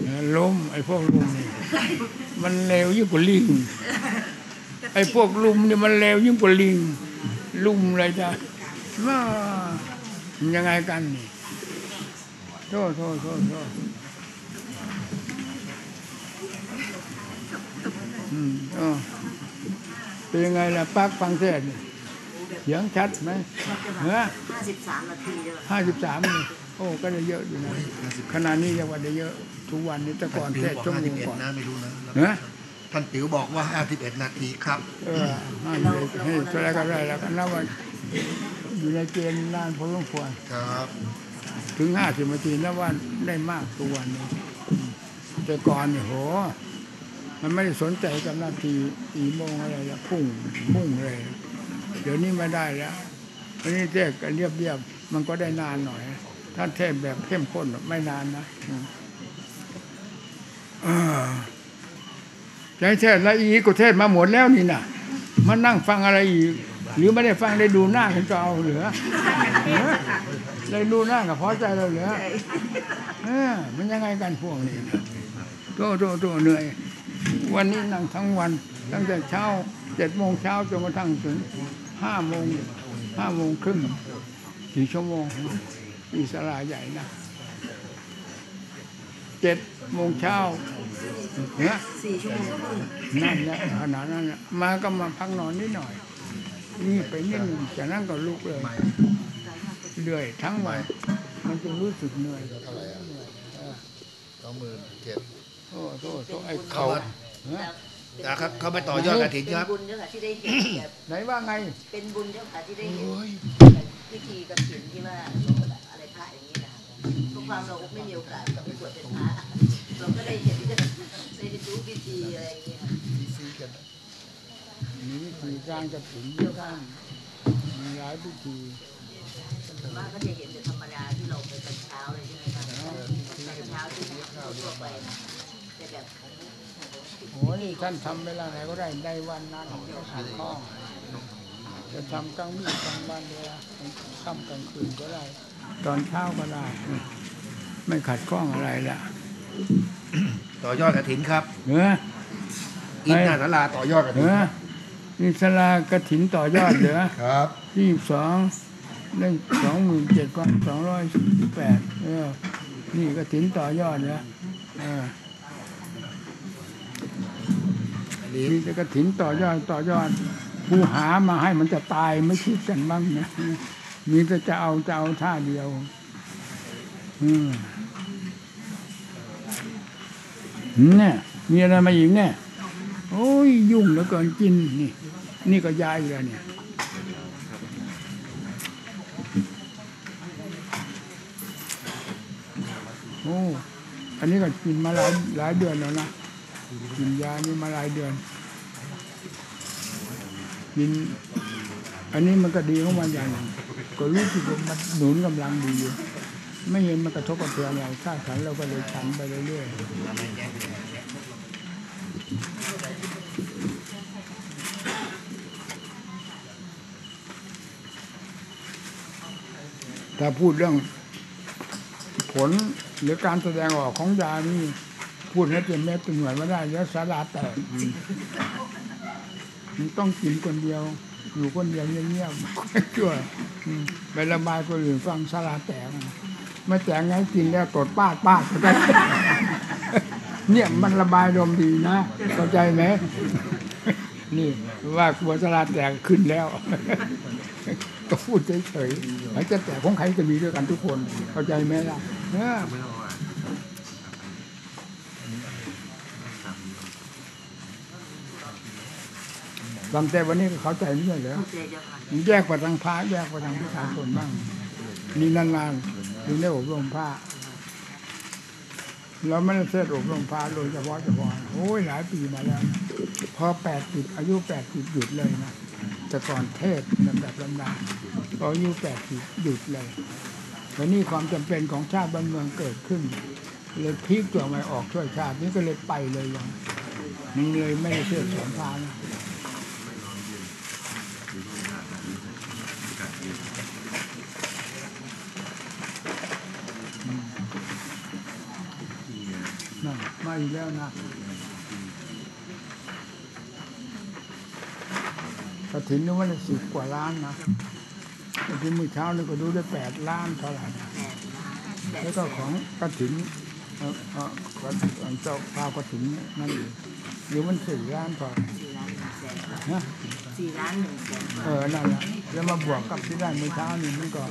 ล้มไอ้พวกลุมนี่มันเลวยิ่งกว่าลิงไอ้พวกลุมนี่มันเลวยิ่งกว่าลิงลุมอะไรจ้ะมันยังไงกันนี่โทษเป็นยังไงล่ะปักฟังเทศเสียงชัดไหม 53 นาทีเลย 53นี่โอ้ก็ได้เยอะอยู่นะขณะนี้ยังว่าได้เยอะทุกวันนี้แต่ก่อนเทศชั่วโมงก่อนนะไม่รู้นะท่านติ๋วบอกว่า51 นาทีครับให้ตัวแรกก็ได้แล้วก็นับว่าอยู่ในเกณฑ์นานพอสมควรครับถึง50 นาทีนับว่าได้มากทุกวันนี้แต่ก่อนเนี่ยโหมันไม่ได้สนใจกับนาทีกี่โมงอะไรแล้วพุ่งมุ่งเลยเดี๋ยวนี้ไม่ได้แล้ววันนี้เทศกันเรียบมันก็ได้นานหน่อยถ้าเทศแบบเข้มข้นไม่นานนะใจเทศละอีกเทศมาหมดแล้วนี่น่ะมานั่งฟังอะไรอีกหรือไม่ได้ฟังได้ดูหน้ากันก็เอาเหลือได้ดูหน้ากับพอใจเราเหลือมันยังไงกันพวกนี้โตเหนื่อยวันนี้นั่งทั้งวันตั้งแต่เช้า7 โมงเช้าจนกระทั่งถึง5 โมงครึ่ง4 ชั่วโมงอิสระใหญ่นะ7 โมงเช้าเนี่ย 4 ชั่วโมงนั่นแหละขนาดนั้นมาก็มาพักนอนนิดหน่อยนี่ไปนิดนึงจากนั้นก็ลุกเลยเหนื่อยทั้งวันมันจะรู้สึกเหนื่อย 27,000 โทษไอ้เขานะครับเขาไปต่อยอดกฐินครับเป็นบุญเจ้าค่ะที่ได้เห็นแบบไหนว่าไงเป็นบุญเจ้าค่ะที่ได้เห็นพิธีกฐินที่ว่าอะไรพระอย่างนี้นะทุกความเราไม่มีโอกาสไปบวชเป็นพระเราก็ได้เห็นได้ดูพิธีอะไรอย่างเงี้ยมีวิธีการกฐินเยอะมากมีหลายพิธีมากก็จะเห็นแต่ธรรมดาที่เราไปตอนเช้าเลยใช่ไหมคะตอนเช้าที่ทั่วไปแต่แบบโอ้ยท่านทำเวลาไหนก็ได้วันนั้นก็ขัดข้องจะทำกลางวี่กลางวันเวลาค่ำกลางคืนก็ได้ตอนเช้าก็ได้ไม่ขัดข้องอะไรละต่อยอดกฐินครับอินนาศาลาต่อยอดกฐินอินศาลากฐินต่อยอดเหรอครับ 22ได้ 27,218นี่กฐินต่อยอดนะนี่จะกฐินต่อยอดผู้หามาให้มันจะตายไม่คิดกันบ้างนะมีแต่จะเอาท่าเดียวเนี่ยมีอะไรมาอีกเนี่ยโอ้ยยุ่งเหลือเกินกินนี่ก็ย้ายอยู่แล้วเนี่ยโอ้อันนี้ก็กินมาหลายเดือนแล้วนะกินยานี่มาหลายเดือนกินอันนี้มันก็ดีของมันอย่างก็รู้สึกว่ามันหนุนกำลังดีอยู่ไม่เห็นมันกระทบกระเทือนอะไรถ้าฉันเราก็เลยฉันไปเรื่อยๆถ้าพูดเรื่องผลหรือการแสดงออกของยานี่พูดให้เต็มเม็ดเต็มหน่วยไม่ได้แล้วสาราแตกมันต้องกินคนเดียวอยู่คนเดียวเงียบๆชั่วไประบายคนอื่นฟังสาราแตกไม่แตกไงกินแล้วกดป้าก็ได้เนี่ยมันระบายลมดีนะเข้าใจไหมนี่ว่ากลัวสาราแตกขึ้นแล้วก็พูดเฉยๆไอ้จะแตกของใครจะมีด้วยกันทุกคนเข้าใจไหมล่ะบางแต่วันนี้ก็เข้าใจไม่ใช่เหรอแยกไปทางพระแยกไปทางประชาชนบ้างนี่นานๆถึงได้อบรมพระเราไม่ได้เทศอบรมพระโดยเฉพาะโอ้ยหลายปีมาแล้วพอ80อายุ80หยุดเลยนะแต่ก่อนเทศแบบลำดาพออายุ80หยุดเลยแต่นี่ความจำเป็นของชาติบ้านเมืองเกิดขึ้นเลยพลิกตัวมาออกช่วยชาตินี่ก็เลยไปเลยอย่างนี้เลยไม่ได้เทศสอนพระนะนั่นมาอีกแล้วนะกฐินนี่ว่าได้10 กว่าล้านนะแต่ที่มื้อเช้านี่ก็ดูได้8 ล้านเท่าไหร่นะแล้วก็ของกฐินเจ้าพาวกฐินนั่นเองอยู่มัน4 ล้านกว่านะ 4 ล้าน 1 แสนนั่นแหละแล้วมาบวกกับที่ได้เมื่อเช้านี่มันก็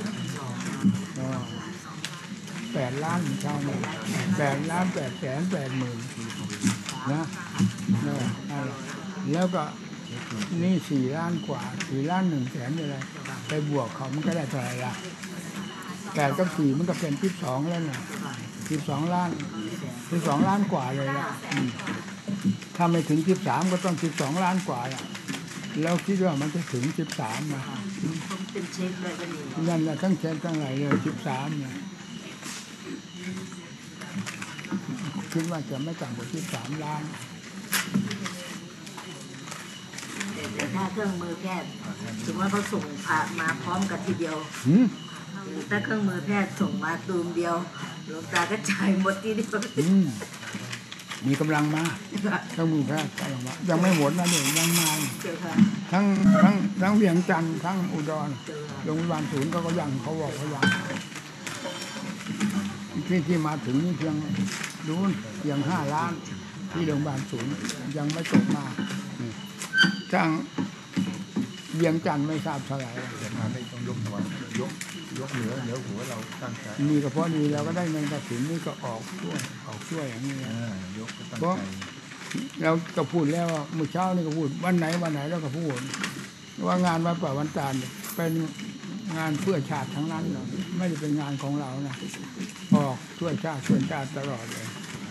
8 ล้านเช้านี่8 ล้าน8 แสน 8 หมื่นนะนั่นแหละแล้วก็นี่4 ล้านกว่า4 ล้าน 1 แสนอะไรไปบวกเขามันก็ได้เท่าไหร่ละ8 กับ 4มันก็เป็น12แล้วนะ12 ล้าน12 ล้านกว่าเลยละถ้าไม่ถึง13ก็ต้อง12 ล้านกว่าละแล้วคิดว่ามันจะถึง13นะเป็นเช็คเลยก็ดีนั่นแหละทั้งเช็คทั้งไหลเลย13เนี่ยคิดว่าจะไม่ต่ำกว่า13 ล้านแต่ถ้าเครื่องมือแพทย์ถือว่าเขาส่งผ่ามาพร้อมกันทีเดียวถ้าเครื่องมือแพทย์ส่งมาตูมเดียวหลวงตาก็จ่ายหมดทีเดียวมีกำลังมาเครื่องมือแพทย์กำลังมายังไม่หมดนะเนี่ยยังมาทั้งเวียงจันทร์ทั้งอุดรโรงพยาบาลศูนย์ก็ยังเขาบอกเขายังที่มาถึงนี่เพียงดูยัง5 ล้านที่โรงพยาบาลศูนย์ยังไม่ตกมาทางเวียงจันทร์ไม่ทราบเท่าไหร่แต่มาไม่ต้องยกหัวยกเหนือหัวเราตั้งใจนี่ก็เพราะนี่เราก็ได้เงินกฐินนี่ก็ออกช่วยอย่างนี้เพราะเราก็พูดแล้วเมื่อเช้านี่ก็พูดวันไหนเราก็พูดว่างานวัดป่าวันตาลเป็นงานเพื่อชาติทั้งนั้นไม่ได้เป็นงานของเรานะออกช่วยชาติตลอดเลย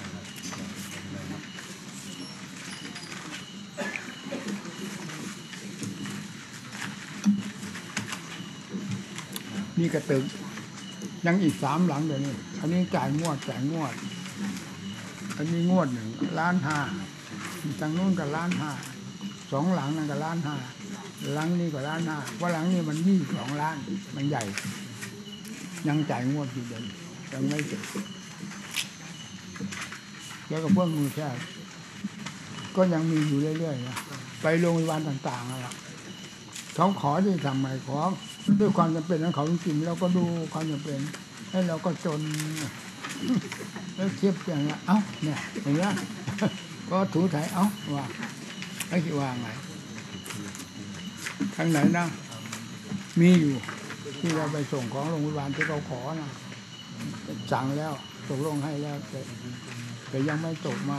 นี่กระตึกยังอีก3 หลังเดี๋ยวนี้อันนี้จ่ายงวดอันนี้งวด1 ล้าน 5ทางนู้นก็1 ล้าน 5 2 หลังนั่นก็1 ล้าน 5หลังนี้ก็1 ล้าน 5เพราะหลังนี้มัน22 ล้านมันใหญ่ยังจ่ายงวดอยู่เดิมยังไม่เสร็จแล้วก็พวกมือแค่ก็ยังมีอยู่เรื่อยๆนะไปโรงพยาบาลต่างๆอะไรเขาขอที่ทำไมขอด้วยความจำเป็นของเขาจริงๆเราก็ดูความจำเป็นให้เราก็จนแล้วเทียบอย่างนี้เอ้าเนี่ยเห็นไหมก็ถูถ่ายเอ้าว่าไม่คิดว่าไงทางไหนนะมีอยู่ที่เราไปส่งของโรงพยาบาลที่เขาขอนะสั่งแล้วตกลงให้แล้วแต่ยังไม่ตกมา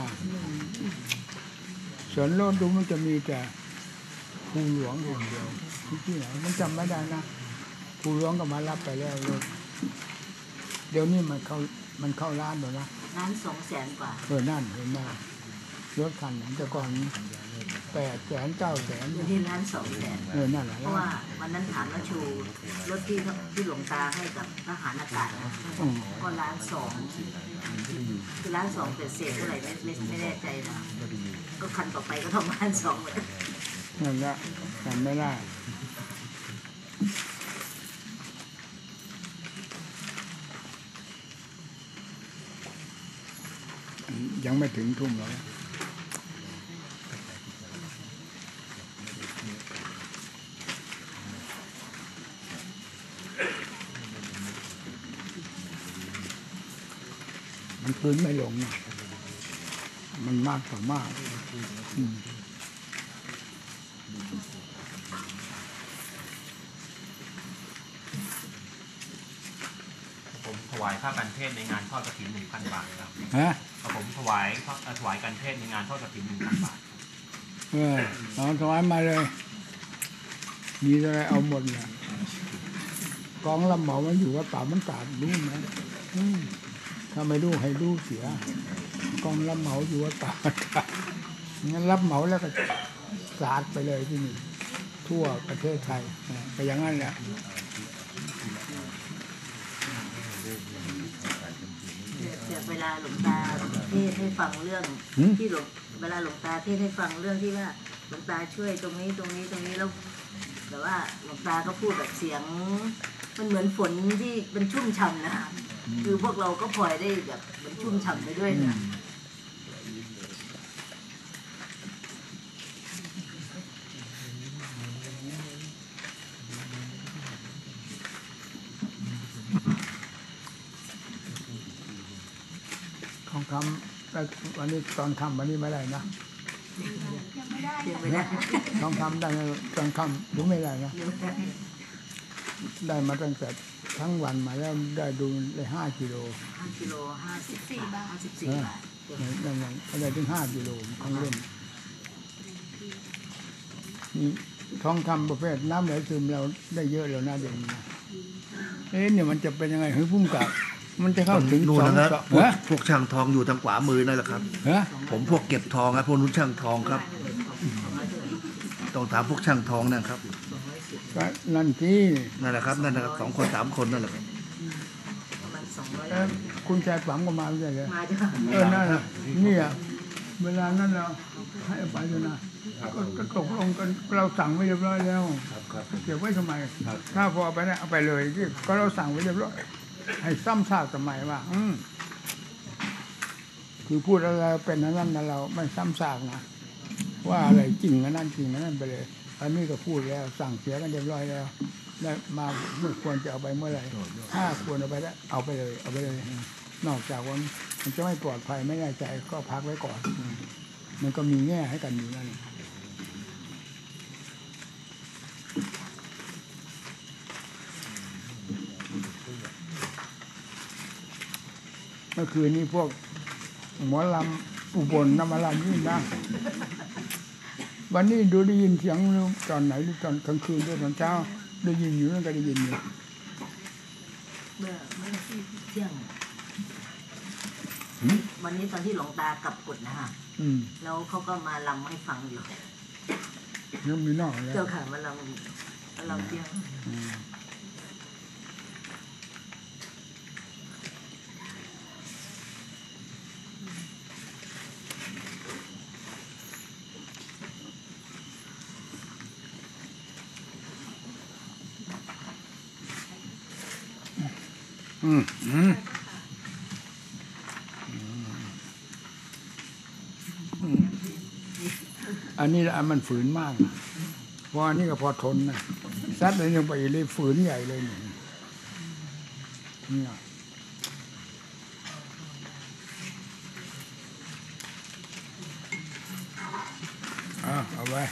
ส่วนโลดดูมันจะมีแต่ภูหลวงอย่างเดียวที่ไหนมันจำไม่ได้นะภูหลวงก็มารับไปแล้วรถเดี๋ยวนี้มันเข้าล้านหมดนะล้าน2 แสนกว่านั่นเห็นไหมรถคันนั้นแต่ก่อน8 แสน 9 แสนอยู่ที่ล้าน2 แสนนั่นแหละเพราะว่าวันนั้นถามว่าชูรถที่หลวงตาให้กับทหารอากาศนะก็1 ล้าน 2คือ1 ล้าน 2แต่เศษเท่าไหร่ไม่แน่ใจนะก็คันต่อไปก็ต้อง1 ล้าน 2เหมือนกันนั่นแหละจำไม่ได้ยังไม่ถึงทุ่มเลยมันปืนไม่ลงมันมากกว่ามากผมถวายค่าการเทศในงานทอดกฐิน 1,000 บาทครับผมถวายการเทศในงานทอดกฐิน 1,000 บาทเราถวายมาเลยมีอะไรเอาหมดเนี่ยกองรับเหมามันอยู่ว่าป่ามันตาดรู้ไหมถ้าไม่รู้ให้รู้เสียกองรับเหมาอยู่ว่าป่ามันตาดงั้นรับเหมาแล้วก็สาดไปเลยที่นี่ทั่วประเทศไทยไปอย่างนั้นแหละเวลาหลวงตาเทศให้ฟังเรื่องที่เวลาหลวงตาเทศให้ฟังเรื่องที่ว่าหลวงตาช่วยตรงนี้แล้วแต่ว่าหลวงตาก็พูดแบบเสียงมันเหมือนฝนที่มันชุ่มฉ่ำนะคือพวกเราก็พลอยได้แบบมันชุ่มฉ่ำไปด้วยนะทองคำแต่วันนี้ตอนค่ำวันนี้ไม่ได้นะยังไม่ได้ทองคำได้ตอนค่ำหรือไม่ได้นะได้มาตั้งแต่ทั้งวันมาแล้วได้ดูได้5 กิโล 5 กิโล54 บาท54 บาทนั่นได้ถึง5 กิโลของเล่นนี่ทองคำประเภทน้ำไหลซึมเราได้เยอะแล้วนะเดี๋ยวนี้เนี่ยมันจะเป็นยังไงเฮ้ยพุ่งกับมันจะเข้าถึงนู่นนะครับฮะพวกช่างทองอยู่ทางขวามือนั่นแหละครับฮะผมพวกเก็บทองครับพวกนู้นช่างทองครับต้องถามพวกช่างทองนะครับก็นั่นที่นั่นแหละครับนั่นนะครับ2 คน3 คนนั่นแหละครับประมาณ200 คุณชายฝังก็มาไม่ใช่เหรอมาจ้ะนั่นน่ะเนี่ยเวลานั้นเราให้ไปเลยนะก็ตกลงกันเราสั่งไว้เรียบร้อยแล้วเก็บไว้ทำไมถ้าพอเอาไปนะเอาไปเลยที่ก็เราสั่งไว้เรียบร้อยให้ซ้ำซากทำไมวะคือพูดอะไรเป็นนั่นนะเราไม่ซ้ำซากนะว่าอะไรจริงนั่นจริงนั่นไปเลยอันนี้ก็พูดแล้วสั่งเสียกันเรียบร้อยแล้วแล้วมาเมื่อควรจะเอาไปเมื่อไหร่ถ้าควรเอาไปแล้วเอาไปเลยเอาไปเลยนอกจากว่ามันจะไม่ปลอดภัยไม่แน่ใจก็พักไว้ก่อนมันก็มีแง่ให้กันอยู่นั่นเมื่อคืนนี้พวกหมอลำอุบลนำมาลำนี่นะวันนี้ดูได้ยินเสียงตอนไหนหรือตอนกลางคืนด้วยตอนเช้าได้ยินอยู่นั่นก็ได้ยินอยู่เมื่อเที่ยงวันนี้ตอนที่หลวงตากลับกุฏนะฮะแล้วเขาก็มาลำให้ฟังอยู่ยังมีนอกแล้วเจ้าค่ะมาลำเที่ยงอันนี้มันฝืนมากเพราะอันนี้ก็พอทนนะซัดเลยยังไปเลยฝืนใหญ่เลยเนี่ยเอาไว้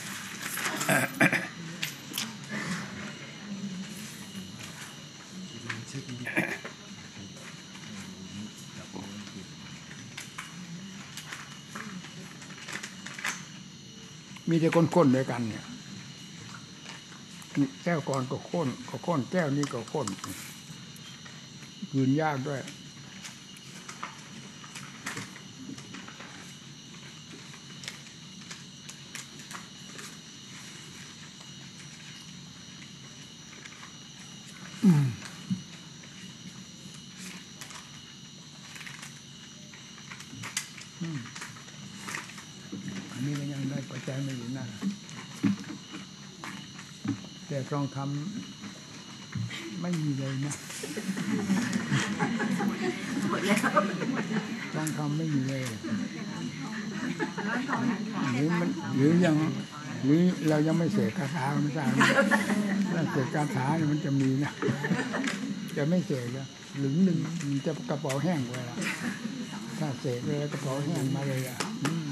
มีแต่ก้นๆด้วยกันเนี่ยแก้วก่อนก็ข้นแก้วนี้ก็ข้นยืนยากด้วยอันนี้ก็ยังได้ปัจจัยไม่อยู่นะแต่ทองคำไม่มีเลยนะทองคำไม่มีเลยหรือเรายังไม่เสกคาถาไม่ทราบถ้าเสกคาถาเนี่ยมันจะมีนะจะไม่เสกแล้วหรือมันจะกระเป๋าแห้งไว้ละถ้าเสกเลยกระเป๋าแห้งมาเลยอ่ะ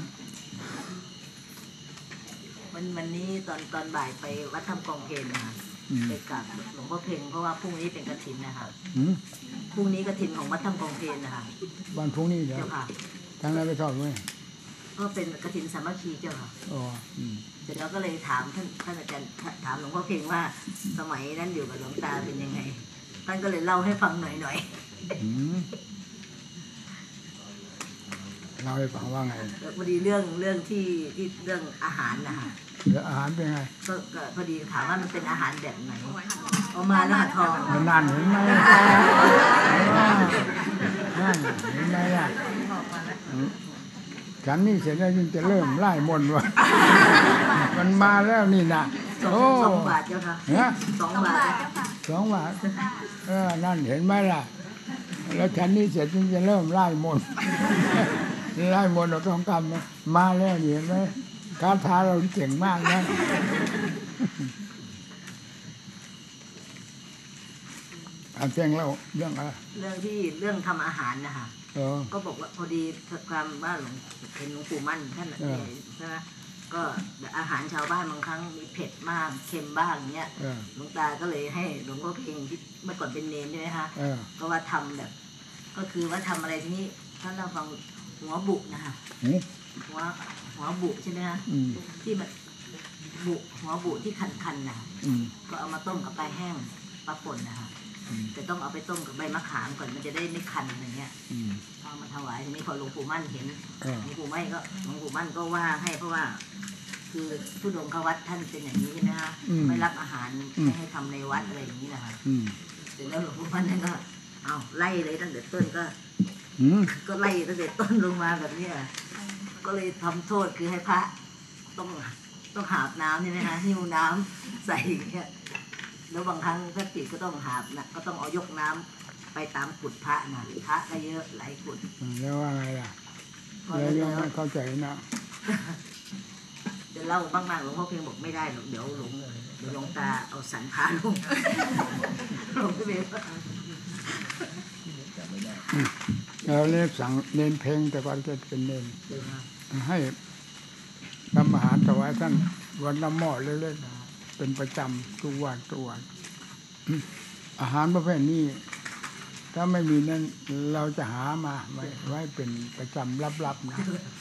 วันนี้ตอนบ่ายไปวัดถ้ำกองเพลนะไปกราบหลวงพ่อเพ็งเพราะว่าพรุ่งนี้เป็นกฐินนะคะพรุ่งนี้กฐินของวัดถ้ำกองเพลนะคะวันพรุ่งนี้เหรอเจ้าค่ะทางไหนไปทอดด้วยก็เป็นกฐินสามัคคีเจ้าค่ะเสร็จแล้วก็เลยถามท่านอาจารย์ถามหลวงพ่อเพ็งว่าสมัยนั้นอยู่กับหลวงตาเป็นยังไงท่านก็เลยเล่าให้ฟังหน่อยเล่าให้ฟังว่าไงพอดีเรื่องที่เรื่องอาหารนะคะแล้วอาหารเป็นไงก็พอดีถามว่ามันเป็นอาหารแบบไหนเอามาแล้วทองนั่นเห็นไหมนั่นเห็นไหมล่ะฉันนี่เสร็จแล้วยิ่งจะเริ่มไล่มนต์ว่ามันมาแล้วนี่นะ 2 บาทเจ้าค่ะ2 บาท 2 บาทนั่นเห็นไหมล่ะแล้วฉันนี่เสร็จยิ่งจะเริ่มไล่มนต์ไล่มนต์เราต้องทำมาแล้วเห็นไหมคาถาเราเก่งมากนะถามเสียงเล่าเรื่องอะไรเรื่องทำอาหารนะคะก็บอกว่าพอดีความว่าหลวงเป็นหลวงปู่มั่นท่านใช่ไหมก็อาหารชาวบ้านบางครั้งมีเผ็ดมากเค็มบ้างเงี้ยหลวงตาก็เลยให้หลวงพ่อเพ่งที่เมื่อก่อนเป็นเนรใช่ไหมคะก็ว่าทำแบบ ก็คือว่าทำอะไรทีนี้ท่านเราฟังหัวบุกนะคะหัวบุใช่ไหมคะที่แบบบุหัวบุที่คันๆนะคะก็เอามาต้มกับปลาแห้งปลาป่นนะคะแต่ต้องเอาไปต้มกับใบมะขามก่อนมันจะได้ไม่คันอะไรเงี้ยเอามาถวายทีนี้พอหลวงปู่มั่นเห็นหลวงปู่มั่นก็ว่าให้เพราะว่า คือทุดงควัดท่านเป็นอย่างนี้ใช่ไหมคะไม่รับอาหารไม่ให้ทำในวัดอะไรอย่างนี้นะคะเสร็จแล้วหลวงปู่มั่นท่านก็เอาไล่เลยตั้งแต่ต้นก็ไล่ตั้งแต่ต้นลงมาแบบนี้ก็เลยทำโทษคือให้พระต้องหาบน้ำใช่ไหมคะหิ้วน้ำใส่เนี่ยแล้วบางครั้งถ้าติดก็ต้องหาบนะก็ต้องเอายกน้ำไปตามกุฏพระนะพระก็เยอะหลายกุฏแล้วว่าไงล่ะแล้วยังไม่เข้าใจนะเดี๋ยวเล่าบ้างๆหลวงพ่อเพียงบอกไม่ได้หรอกเดี๋ยวหลวงตาเอาสันพาลงก็เลยเราเล่นสั่งเน้นเพลงแต่ก่อนจะเป็นเน้นให้ทำอาหารถวายท่านวันละหม้อเล็กๆเป็นประจำทุกวันอาหารประเภทนี้ถ้าไม่มีนั้นเราจะหามาไว้เป็นประจำลับๆนะ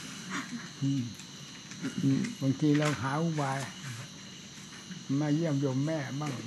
บางทีเราหาอุบายมาเยี่ยมโยมแม่บ้าง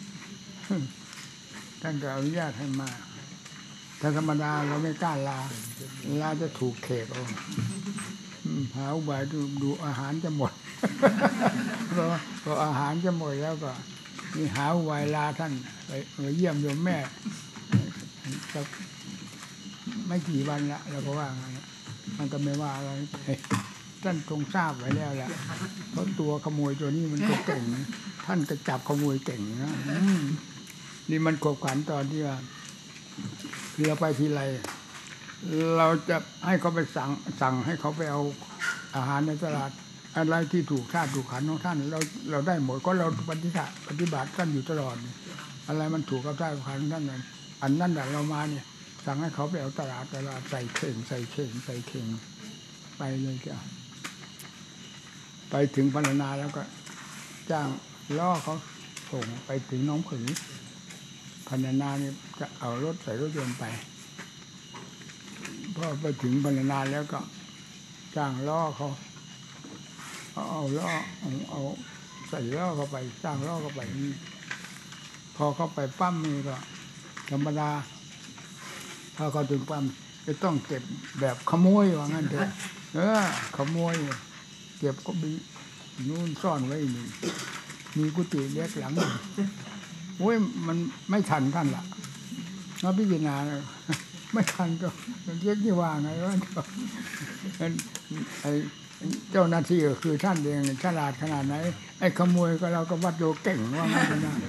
ท่านก็อนุญาตให้มาถ้าธรรมดาเราไม่กล้าลาจะถูกเขกเอาหาอุบายดูอาหารจะหมดพออาหารจะหมดแล้วก็มีหาอุบายลาท่านไปเยี่ยมโยมแม่สักไม่กี่วันละเราก็ว่ามันก็ไม่ว่าอะไรท่านคงทราบไว้แล้วแหละเพราะตัวขโมยตัวนี้มันก็เก่งท่านก็จับขโมยเก่งนะนี่มันขบขันตอนที่ว่าเราไปทีไรเราจะให้เขาไปสั่งให้เขาไปเอาอาหารในตลาดอะไรที่ถูกธาตุถูกขันของท่านเราได้หมดก็เราปฏิบัติท่านอยู่ตลอดอะไรมันถูกกับธาตุขันของท่านนั้นอันนั้นแหละเรามาเนี่ยสั่งให้เขาไปเอาตลาดใส่เข่งไปเลยจ้ะไปถึงพรรณนาแล้วก็จ้างล่อเขาส่งไปถึงน้องผือพรรณนาเนี่ยจะเอารถใส่รถยนต์ไปพอไปถึงพรรณนาแล้วก็จ้างล่อเขาเอาล่อเอาใส่ล่อเข้าไปจ้างล่อเข้าไปพอเข้าไปปั้มนี่ก็ธรรมดาถ้าเขาถึงปั้มจะต้องเก็บแบบขโมยว่างั้นเถอะขโมยเก็บก็มีนู่นซ่อนไว้หนึ่งมีกุฏิเล็กหลังโอ้ยมันไม่ทันท่านละเราพิจารณาไม่ทันก็เรียกที่ว่าไงว่าไอ้เจ้าหน้าที่ก็คือท่านเองฉลาดขนาดไหนไอ้ขโมยก็เราก็วัดโยเก่งว่างั้นนะ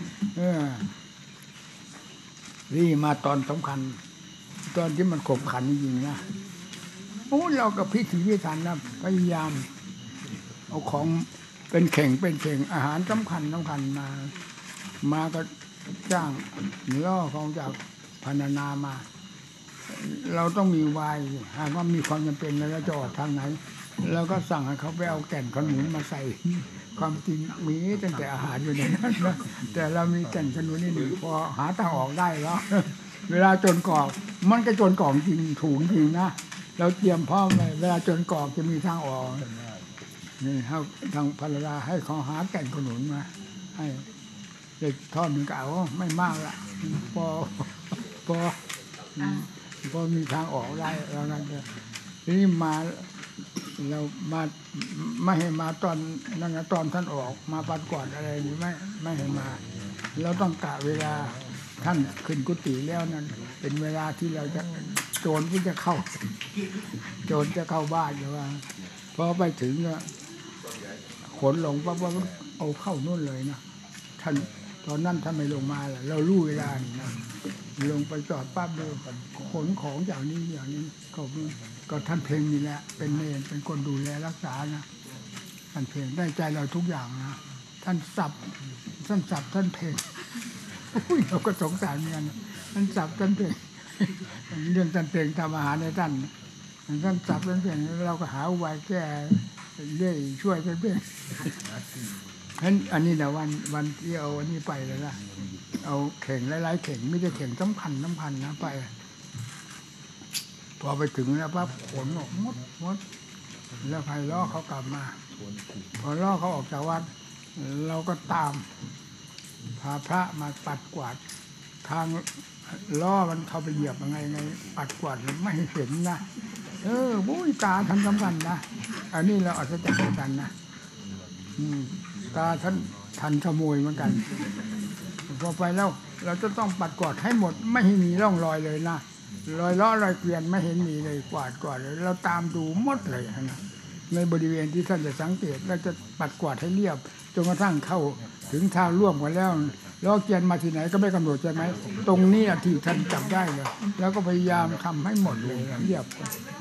นี่มาตอนสำคัญตอนที่มันขบขันจริงนะโอ้เราก็พิถีพิถันนะพยายามเอาของเป็นเข่งอาหารสำคัญมาก็จ้างล่อของจากพรรณนามาเราต้องมีวายหากว่ามีความจำเป็นแล้วจะออกทางไหนเราก็สั่งให้เขาไปเอาแก่นขนุนมาใส่ความจริงมีตั้งแต่อาหารอยู่ในนั้นนะแต่เรามีแก่นขนุนนี่พอหาทางออกได้แล้วเวลาจนกรอกมันก็จนกรอกจริงถูกจริงนะเราเตรียมพร้อมไว้เวลาจนกรอกจะมีทางออกนี่ทางภรรยาให้เขาหาแก่นขนุนมาให้เด็กทอดหนึ่งก็เอาไม่มากละพอมีทางออกได้แล้วนั่นเองทีนี้มาเรามาไม่ให้มาตอนนั่นนะตอนท่านออกมาปัดก่อนอะไรนี่ไม่ให้มาเราต้องกะเวลาท่านขึ้นกุฏิแล้วนั่นเป็นเวลาที่เราจะโจรที่จะเข้าบ้านหรือว่าพอไปถึงก็ขนลงปั๊บว่าเอาเข้านู่นเลยนะท่านตอนนั้นท่านไม่ลงมาแหละเรารู้เวลานี่นะลงไปจอดปั๊บเลยขนของอย่างนี้ก็ท่านเพลงนี่แหละเป็นเนรเป็นคนดูแลรักษานะท่านเพลงได้ใจเราทุกอย่างนะท่านสับท่านเพลงเราก็สงสารเหมือนกันท่านสับท่านเพ่งเรื่องท่านเพ่งทำอาหารในท่านสับท่านเพ่งเราก็หาอุบายแก้เรื่อยช่วยท่านเพ่งฉะนั้นอันนี้แหละวันที่เอาอันนี้ไปเลยล่ะเอาเข่งหลายๆเข่งไม่ใช่เข่งสำคัญนะไปพอไปถึงแล้วปั๊บขนออกหมดแล้วใครล่อเขากลับมาพอล่อเขาออกจากวัดเราก็ตามพาพระมาปัดกวาดทางล่อมันเข้าไปเหยียบยังไงปัดกวาดไม่เห็นนะบุ้ยตาท่านสำคัญนะอันนี้เราอัศจรรย์กันนะตาท่านทันขโมยเหมือนกันพอไปแล้วเราจะต้องปัดกวาดให้หมดไม่ให้มีร่องรอยเลยนะรอยล้อรอยเกวียนไม่เห็นมีเลยกวาดเลยเราตามดูหมดเลยนะในบริเวณที่ท่านจะสังเกตเราจะปัดกวาดให้เรียบจนกระทั่งเข้าถึงทางร่วมกันแล้วล้อเกวียนมาที่ไหนก็ไม่กำหนดใช่ไหมตรงนี้ที่ท่านจับได้เลยแล้วก็พยายามทำให้หมดเลยเรียบ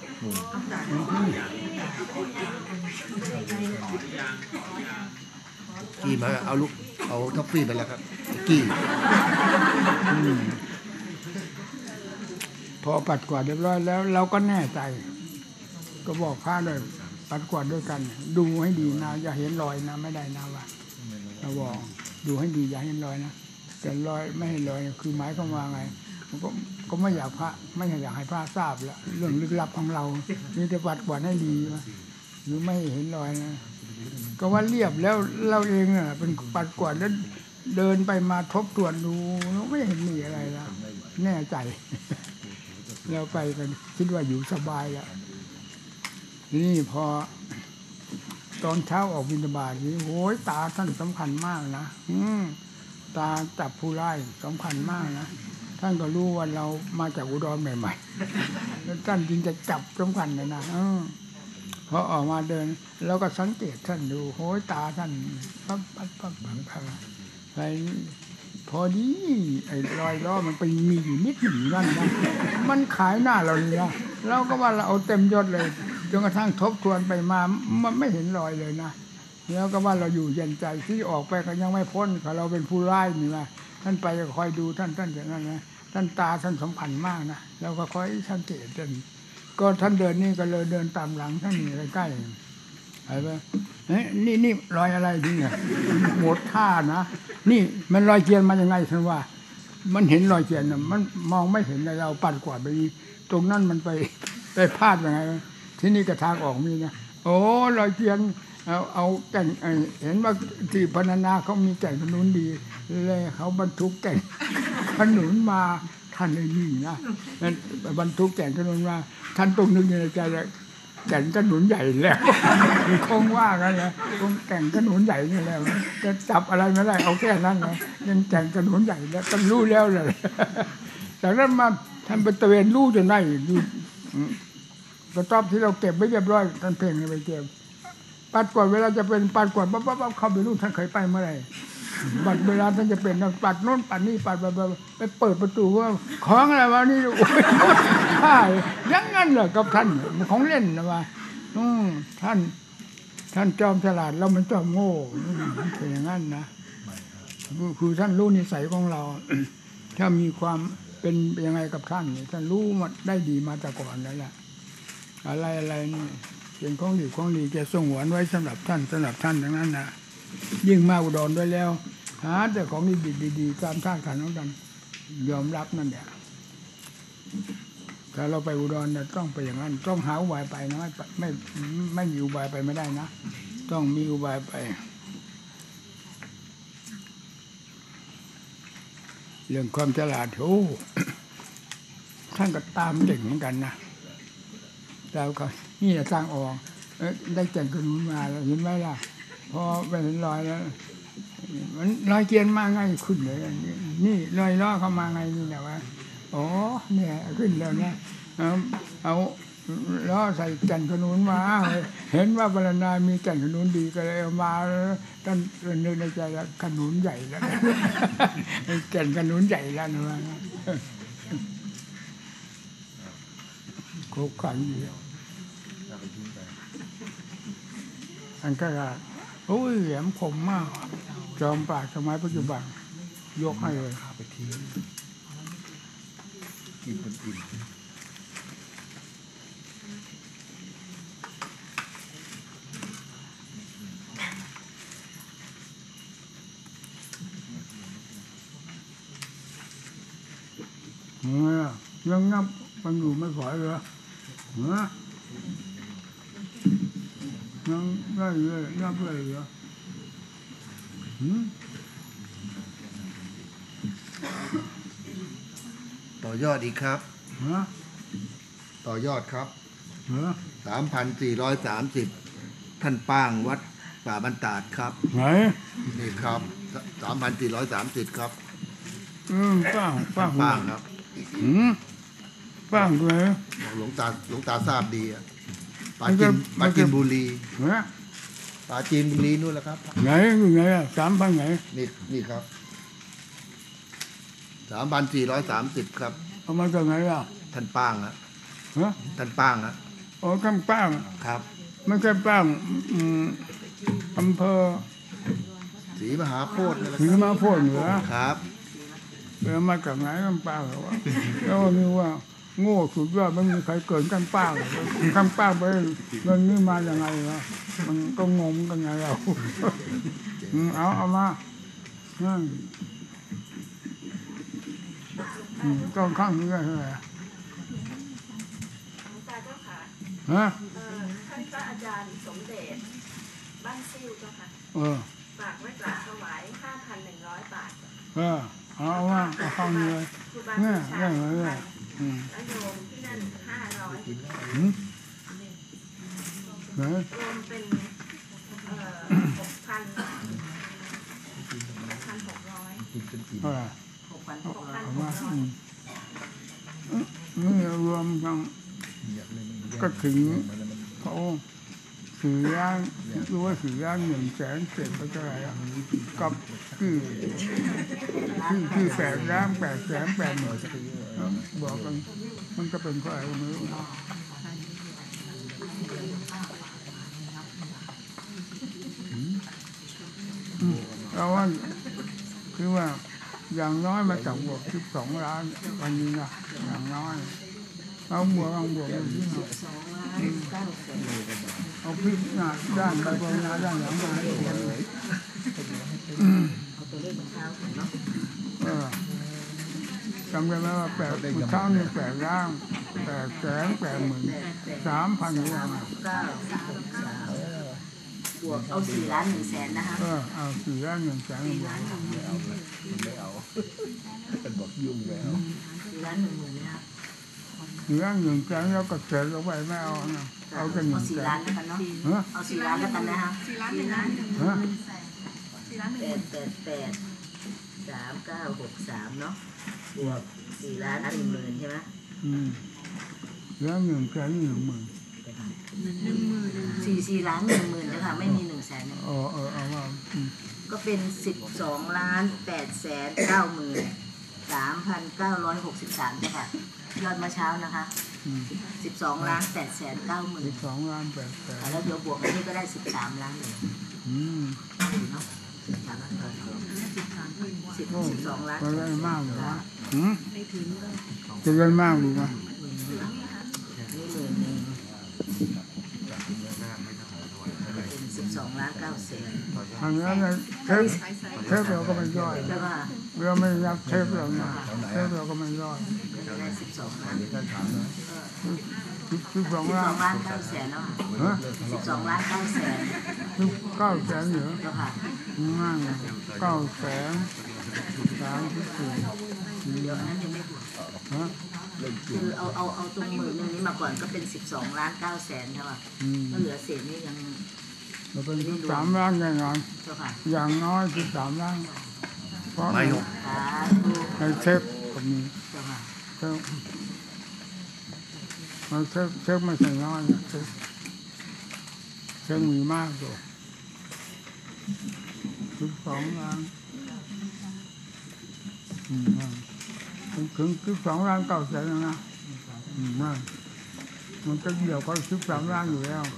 กี้มาเอาท็อฟฟี่ไปแล้วครับกี้พอปัดกวาดเรียบร้อยแล้วเราก็แน่ใจก็บอกพระเลยปัดกวาดด้วยกันดูให้ดีนะอย่าเห็นรอยนะไม่ได้นะว่าเราบอกดูให้ดีอย่าเห็นรอยนะแต่รอยไม่เห็นรอยคือหมายความว่าไงก็ไม่อยากพระไม่อยากให้พระทราบแล้วเรื่องลึกลับของเรานี่จะปัดกวาดให้ดีหรือไม่เห็นรอยนะก็ว่าเรียบแล้วเราเองน่ะเป็นปัดกวาดแล้วเดินไปมาทบทวนดูไม่เห็นมีอะไรแล้วแน่ใจเราไปกันคิดว่าอยู่สบายแล้วนี่พอตอนเช้าออกบิณฑบาตนี่โอ้ยตาท่านสำคัญมากนะตาจับผู้ร้ายสำคัญมากนะท่านก็รู้ว่าเรามาจากอุดรใหม่ๆแล้วท่านจึงจะจับสำคัญเลยนะพอออกมาเดินแล้วก็สังเกตท่านดูโอ้ยตาท่านปั๊บไปพอดีไอ้รอยล้อมันไปมีอยู่นิดหนึ่งนั่นนะมันขายหน้าเราเลยนะเราก็ว่าเราเอาเต็มยศเลยจนกระทั่งทบทวนไปมามันไม่เห็นรอยเลยนะแล้วก็ว่าเราอยู่เย็นใจที่ออกไปก็ยังไม่พ้นเราเป็นผู้ร้ายนี่นะท่านไปก็คอยดูท่านอย่างนั้นนะท่านตาท่านสัมพันธ์มากนะเราก็คอยสังเกตท่านก็ท่านเดินนี่ก็เลยเดินตามหลังท่านนี่ใกล้ๆอะไรนี่รอยอะไรนี่เนี่ยหมดท่านะนี่มันรอยเกียนมายังไงท่านว่ามันเห็นรอยเกียนนะมันมองไม่เห็นเลยเราปัดกวาดไปตรงนั้นมันไปพลาดยังไงที่นี่กระทางออกมีนะโอ้รอยเกียนเอาแก่งเห็นว่าที่พรรณนาเขามีแก่งขนุนดีเลยเขาบรรทุกแก่งขนุนมาท่านเลยนี่นะนั่นบรรทุกแก่งขนุนมาท่านตรงนึงในใจเลยแก่งขนุนใหญ่แล้วคงว่ากันนะคงแก่งขนุนใหญ่นี่แล้วจะจับอะไรไม่ได้เอาแค่นั้นนะยังแก่งขนุนใหญ่แล้วต้องรู้แล้วเลยจากนั้นมาท่านไปตะเวนรู้จนได้ดูกระต๊อบที่เราเก็บไว้เรียบร้อยท่านเพ่งไปเก็บปัดกวาดเวลาจะเป็นปัดกวาดปั๊บเข้าไปรู้ท่านเคยไปเมื่อไหร่บัดเวลาท่านจะเป็นปัดโน้นปัดนี่ปัดไปเปิดประตูว่าของอะไรวะนี่โอ้ยใช่ยังงั้นเหรอกับท่านของเล่นนะว่าท่านจอมฉลาดแล้วมันจอมโง่เป็นอย่างนั้นนะคือท่านรู้นิสัยของเราถ้ามีความเป็นยังไงกับท่านท่านรู้มาได้ดีมาแต่ก่อนแล้วแหละอะไรนี่เป็นของดีจะส่งหวนไว้สำหรับท่านทั้งนั้นนะยิ่งมาอุดรด้วยแล้วหาแต่ของดีตามท่าขันของท่านยอมรับนั่นแหละถ้าเราไปอุดรต้องไปอย่างนั้นต้องหาอุบายไปนะไม่มีอุบายไปไม่ได้นะต้องมีอุบายไปเรื่องความฉลาดโอ้ท่านก็ตามเก่งเหมือนกันนะแล้วก็นี่ทางออกได้แก่งขนุนมาแล้วเห็นไหมล่ะพอไปเห็นรอยแล้วมันรอยเกียนมาไงขึ้นเลยนี่รอยล้อเข้ามาไงนี่แหละว่าอ๋อเนี่ยขึ้นแล้วนะเอาล้อใส่แก่นขนุนมาเห็นว่าพรรณนามีแก่นขนุนดีก็เลยเอามาท่านนึกในใจแล้วขนุนใหญ่แล้วแก่นขนุนใหญ่แล้วนะโคกขันเดียวอันก็โอ้ยแหลมคมมากจอมปราชญ์สมัยปัจจุบันยกให้เลยกินคนกินยังนับมันอยู่ไม่ถอยเหรอยังได้เลยนับเลยเหรอต่อยอดอีกครับต่อยอดครับ3,430ท่านป้างวัดป่าบรรดาดครับไหนนี่ครับ3,430ครับป้างครับป้างเลยหลวงตาทราบดีอ่ะปาจีนบุรีปาจีนบุรีนู่นแหละครับไหนอยู่ไหนอ่ะ3,000ไหนนี่ครับ3,430ครับเอามาจากไหนอ่ะท่านป้างอ่ะท่านป้างอ่ะอ๋อท่านป้างครับไม่ใช่ป้างอำเภอศรีมหาโพธิ์ศรีมหาโพธิ์เหรอครับเอามาจากไหนท่านป้างเหรอวะแล้วนี่ว่าโง่สุดยอดไม่มีใครเกินท่านป้างท่านป้างไปเรื่องนี้มาอย่างไรวะมันก็งงกันไงเราเอามาต้องข้างนี้ได้ไหมฮะท่านพระอาจารย์สมเด็จบ้านซิ่วเจ้าค่ะฝากไว้กราบถวาย 5,100 บาทเอาว่าเอาข้างนี้เลยเนี่ยได้ไหมเนี่ยแล้วโยมที่นั่น500 รวมเป็นนี่รวมทั้งก็ถึงเขา4 ล้านหรือว่า4 ล้าน100,000เศษไปเท่าไหร่กับที่8 ล้าน8 แสน8 หมื่นบอกกันมันจะเป็นเท่าไหร่ไม่รู้เราว่าคือว่าอย่างน้อยมาจากบวก12 ล้านวันนี้นะอย่างน้อยเอาบวกที่ไหนเอาพิจารณาด้านไปบนด้านหลังมาจำได้ไหมว่า8 เช้านี่8 ล้าน8 แสน8 หมื่น 3,000นี่นะบวกเอา4 ล้าน1 แสนนะคะเอา4 ล้าน1 แสน 4 ล้าน1 หมื่นเป็นบอกยุ่งแล้ว 4 ล้าน1 หมื่นนะครับ 4 ล้าน1 แสนแล้วก็เสร็จลงไปไม่เอานะเอากัน 4 ล้านแล้วกันเนาะเอา4 ล้านแล้วกันนะคะ4 ล้าน1 ล้าน4 ล้าน8 3 9 6 3เนาะบวก4 ล้าน1 หมื่นใช่ไหมแล้ว1 แสน1 หมื่น 4 ล้าน1 หมื่นนะคะไม่มี1 แสนเอาว่าก็เป็น12 ล้าน8 แสน 9 หมื่น 3,963จ้ะค่ะยอดมาเช้านะคะ12 ล้าน8 แสน 9 หมื่น 12 ล้าน8 แสนแล้วเดี๋ยวบวกอันนี้ก็ได้13 ล้านเลยเนาะ12 ล้านก็ได้มากเลยนะจะได้มากหรือเปล่า 12 ล้าน 9 แสนทางนั้นเทปเราก็ไม่ย่อยเราไม่ยักเทปเรานะเทปเราก็ไม่ย่อยได้12 ล้าน 12 ล้าน 9 แสนแล้วค่ะ12 ล้าน 9 แสน 9 แสนเหรอง่าย9 แสนเดี๋ยวนั้นยังไม่บวกคือเอาตรง10,000นี้มาก่อนก็เป็น12 ล้าน 9 แสนใช่ป่ะก็เหลือเศษนี่ยังเราเป็น13 ล้านแน่นอนอย่างน้อย13 ล้านเพราะในเทปก็มีมันเทปไม่ใช่น้อยนะเทปมีมากตัว12 ล้านถึง12 ล้าน 9 แสนนะมันจะเดี่ยวก็13 ล้านอยู่แล้ว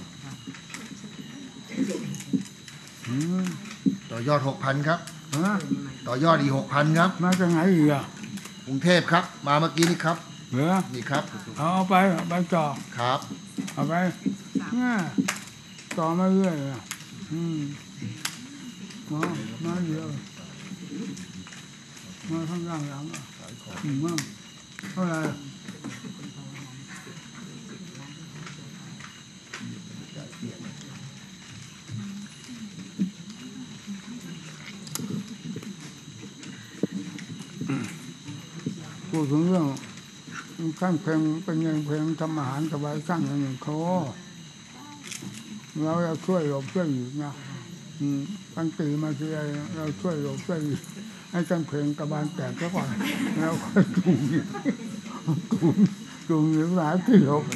ต่อยอด 6,000 ครับต่อยอดอีก 6,000 ครับมาจากไหนอีกอ่ะกรุงเทพครับมาเมื่อกี้นี่ครับเหรอนี่ครับเอาไปจ่อครับเอาไปต่อมาเรื่อยมาเดียวมาข้างล่างมั่งเท่าไหร่พูดถึงเรื่องขั้นเพลงเป็นยังเพลงทำอาหารสบายขั้นอย่างเขาเราช่วยหลบช่วยอยู่นะตั้งตีมาทีไรเราช่วยหลบช่วยอยู่ให้ขั้นเพลงกระบาลแตกซะก่อนแล้วค่อยจูงหรือหลายที่หลบ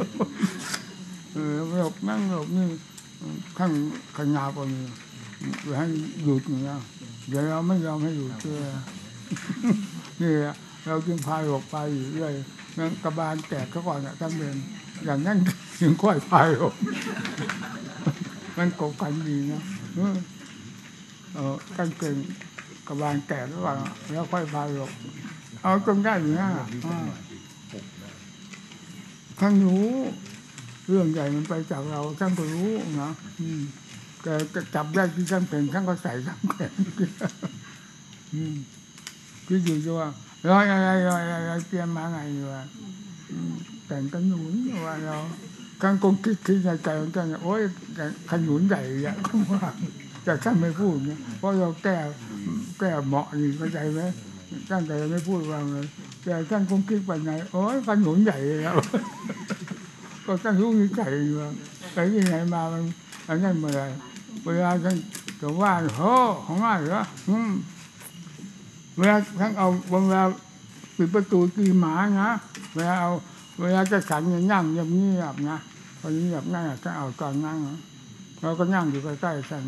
หลบนั่งหลบนี่ขั้นขยาบกว่านี้ให้หยุดอย่างนี้เดี๋ยวเราไม่ยอมให้หยุดเชื่อนี่เราจึงพายหลบไปอยู่เรื่อยนั่งกระบาลแตกซะก่อนตั้งเดินอย่างนั้นถึงค่อยพายหลบมันกบกันดีนะกันเก่งกระบาลแตกซะก่อนแล้วค่อยพายหลบเอาจนได้อยู่นะท่านรู้เรื่องใหญ่มันไปจากเราท่านก็รู้นะแต่จับได้ที่ท่านเป็นท่านก็ใส่ท่านแข็งคืออยู่จะว่าอะไรเตรียมมาไงอยู่ว่าแต่งกันหนุนว่าเราการคงคิดในใจของท่านโอ้ยขนุนใหญ่อะเขาว่าแต่ท่านไม่พูดเนี่ยเพราะเราแก้เหมาะนี่เข้าใจไหมท่านแต่ไม่พูดว่าเลยแต่ท่านคงคิดไปไหนโอ้ยขนุนใหญ่แล้วก็ท่านรู้นิสัยอยู่ไปที่ไหนมามันอันนั้นเมื่อไรเวลาท่านจะว่าโอ้ของง่ายเหรอเวลาท่านเอาเวลาปิดประตูตีหมานะเวลาจะสั่งย่างอย่างนี้แบบนะพอนี้แบบนั่งจะเอาตอนนั่งเราก็นั่งอยู่ใกล้ๆท่าน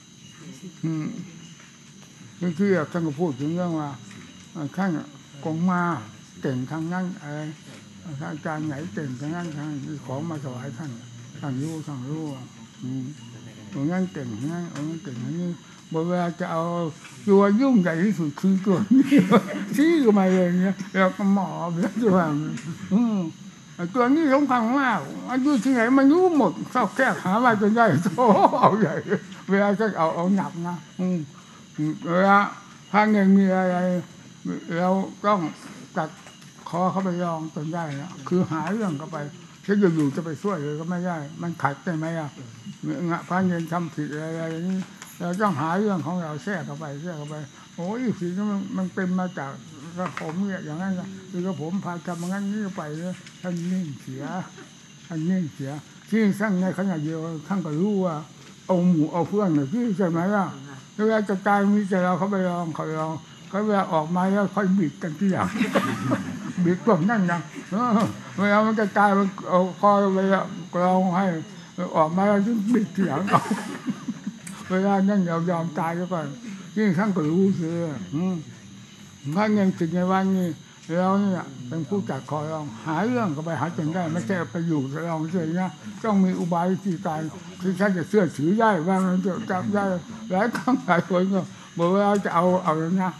คือท่านก็พูดถึงเรื่องว่าท่านกงมาเก่งทางนั้นอะไรอาจารย์ไหนเก่งทางนั้นทางมีของมาถวายท่านรู้ตรงนั้นเก่งนั้นเก่งนี้เวลาจะเอาตัวยุ่งใหญ่ที่สุดคือตัวนี้ชี้ออกมาเลยเนี่ยเราก็หมอบแล้วจะว่าตัวนี้สำคัญมากอยู่ที่ไหนมันรู้หมดเข้าแก้หามาจนได้โตเอาใหญ่เวลาจะเอาหนักนะเวลาถ้าเงินมีอะไรเราต้องตัดคอเขาไปลองจนได้นะคือหาเรื่องเข้าไปถ้าอยู่จะไปช่วยเลยก็ไม่ได้มันขัดได้ไหมพระเงินทำผิดอะไรนี้เราต้องหาเรื่องของเราแทรกเข้าไปโอ้ยสิ่งนี้มันเป็นมาจากกระผมเนี่ยอย่างนั้นคือกระผมพาทำงั้นนี่ไปเลยท่านนิ่งเสียที่สร้างในขณะเดียวท่านก็รู้ว่าเอาหมู่เอาเพื่อนเนี่ยที่ใช่ไหมล่ะเวลาจะตายมีแต่เราเขาไปลองเขาเวลาออกมาแล้วค่อยบิดกันที่อย่างบิดพวกนั่นนะเวลามันจะตายมันเอาคอไปลองให้ออกมาแล้วถึงบิดที่อย่างเอาเวลานั่นเรายอมตายแล้วก่อนที่ท่านก็รู้เสียพระเงินสิ่งในวันนี้เราเนี่ยเป็นผู้จัดคอยลองหาเรื่องเข้าไปหาจนได้ไม่ใช่ไปอยู่ลองเฉยนะต้องมีอุบายวิธีการที่ท่านจะเชื่อถือได้ว่ามันจะจับได้หลายครั้งหลายคนก็บอกว่าจะเอาแล้วนะ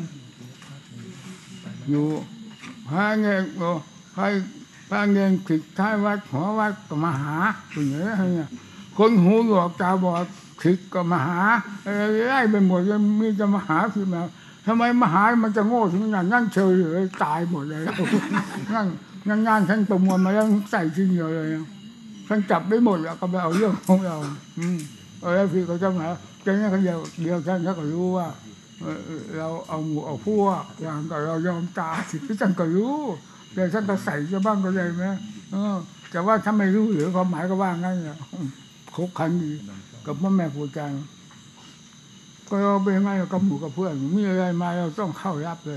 อยู่พระเงินพระเงินผิดท้ายวัดหัววัดก็มาหาอย่างนี้เนี่ยคนหูหนวกตาบอดผิดก็มาหาไล่ไปหมดเลยมีจะมาหาคือมาทำไมมหามันจะโง่ถึงอย่างนั้นเฉยเลยตายหมดเลยนั่งงานท่านประมวลมาแล้วใส่ทีเดียวเลยท่านจับได้หมดแล้วก็ไปเอาเรื่องของเราแล้วพี่ก็จะมาแค่นี้คนเดียวท่านก็รู้ว่าเราเอาหมู่เอาพวกอย่างก็เรายอมตายที่ท่านก็รู้แต่ท่านก็ใส่จะบ้างก็เลยไหมแต่ว่าถ้าไม่รู้หรือความหมายก็ว่างั้นเนี่ยคบคันดีกับพ่อแม่ครูอาจารย์ก็เราเป็นไงกับหมู่กับเพื่อนมีอะไรมาเราต้องเข้ารับเลย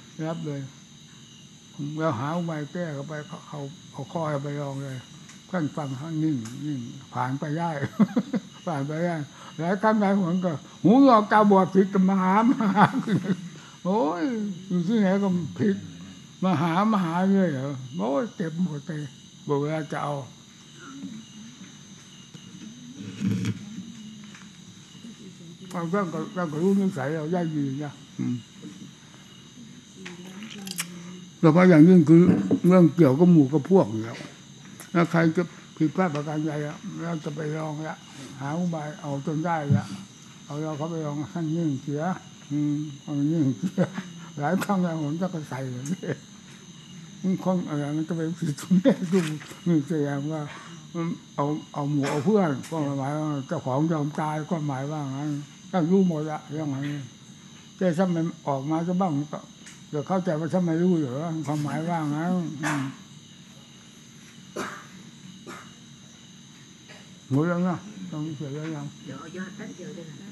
เราหาอุบายแก้เข้าไปเขาเอาข้อไปลองเลยท่านฟังท่านนิ่งผ่านไปได้แล้วท่านหลายคนก็หูหนวกตาบอดผิดกับมาหาโอ้ยอยู่ที่ไหนก็ผิดมาหาเลยเหรอโอ้ยเจ็บหมดเลยบอกว่าจะเอาเราก็รู้นิสัยเราได้ดีนะโดยเฉพาะอย่างยิ่งคือเรื่องเกี่ยวกับหมู่กับพวกอยู่แล้วแล้วใครจะผิดพลาดประการใดเราจะไปลองละหาอุบายเอาจนได้ละเอาเราเขาไปลองท่านยิ่งเสียเอายิ่งเสียหลายครั้งแล้วผมจะกระใส่เลยคนอะไรมันจะไปผิดตรงนี้ดูนี่แสดงว่าเอาหมู่เอาเพื่อนก็หมายว่าเจ้าของยอมตายก็หมายว่างั้นถ้ารู้หมดละยังไงแต่ถ้ามันออกมาจะบ้างก็เดี๋ยวเข้าใจว่าถ้าไม่รู้เหรอความหมายว่างั้นหมดแล้วนะต้องเสร็จแล้วยังเดี๋ยวเอายอดแป๊บเดียวด้วยนะ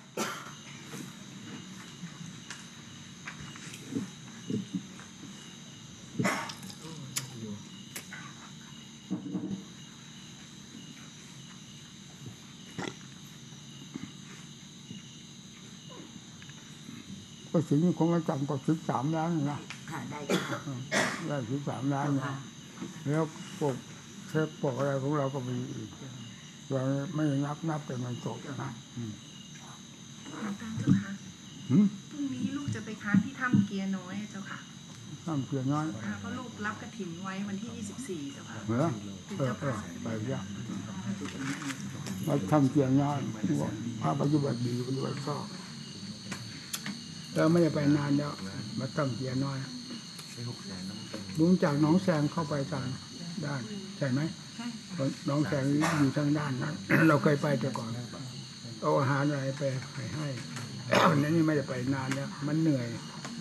ก็ถึงคงจะจำก็13 ล้านนะได้ 13 ล้านนะแล้วพวกเช็คพวกอะไรของเราก็มีอีกเราไม่นับแต่มันจบนะอาจารย์เจ้าค่ะพรุ่งนี้ลูกจะไปค้างที่ถ้ำเกียร์น้อยเจ้าค่ะถ้ำเกียร์น้อยเพราะลูกรับกฐินไว้วันที่24เจ้าค่ะเหรอไปยากเราทำเกียร์น้อยพระปฏิบัติดีปฏิบัติชอบเราไม่ได้ไปนานแล้วมาตั้งเกียร์น้อยลุงจากหนองแสงเข้าไปทางด้านใช่ไหมหนองแสงอยู่ทางด้านนั้นเราเคยไปแต่ก่อนเอาอาหารอะไรไปให้วันนี้ไม่ได้ไปนานแล้วมันเหนื่อย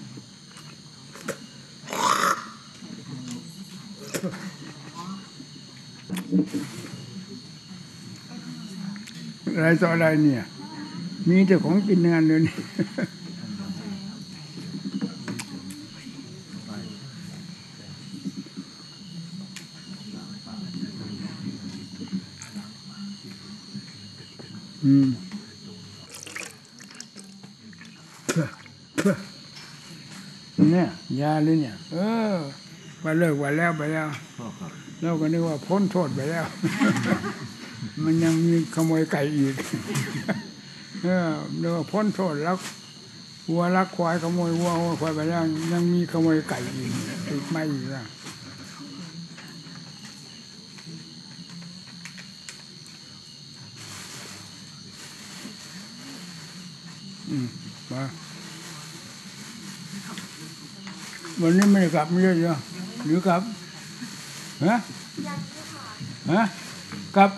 อะไรต่ออะไรเนี่ยมีแต่ของกินงานเลยเนี่ยยาเลยเนี่ยมาเลิกวันแล้วไปแล้วเราก็นึกว่าพ้นโทษไปแล้วมันยังมีขโมยไก่อีกนึกว่าพ้นโทษแล้ววัวลักควายขโมยวัวควายไปแล้วยังมีขโมยไก่อีกติดไม่อีกนะมาวันนี้ไม่ได้กลับไม่ได้เหรอหรือกลับกลับครับ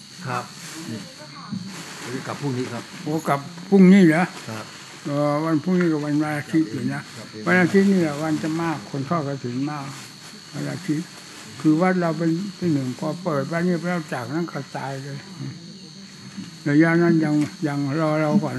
กลับพรุ่งนี้ครับโอ้กลับพรุ่งนี้เหรอครับวันพรุ่งนี้กับวันอาทิตย์อยู่นะวันอาทิตย์นี่แหละวันจะมากคนทอดกฐินมากวันอาทิตย์คือวัดเราเป็นที่หนึ่งพอเปิดวันนี้แล้วจากนั้นกระจายเลยระยะนั้นยังรอเราก่อน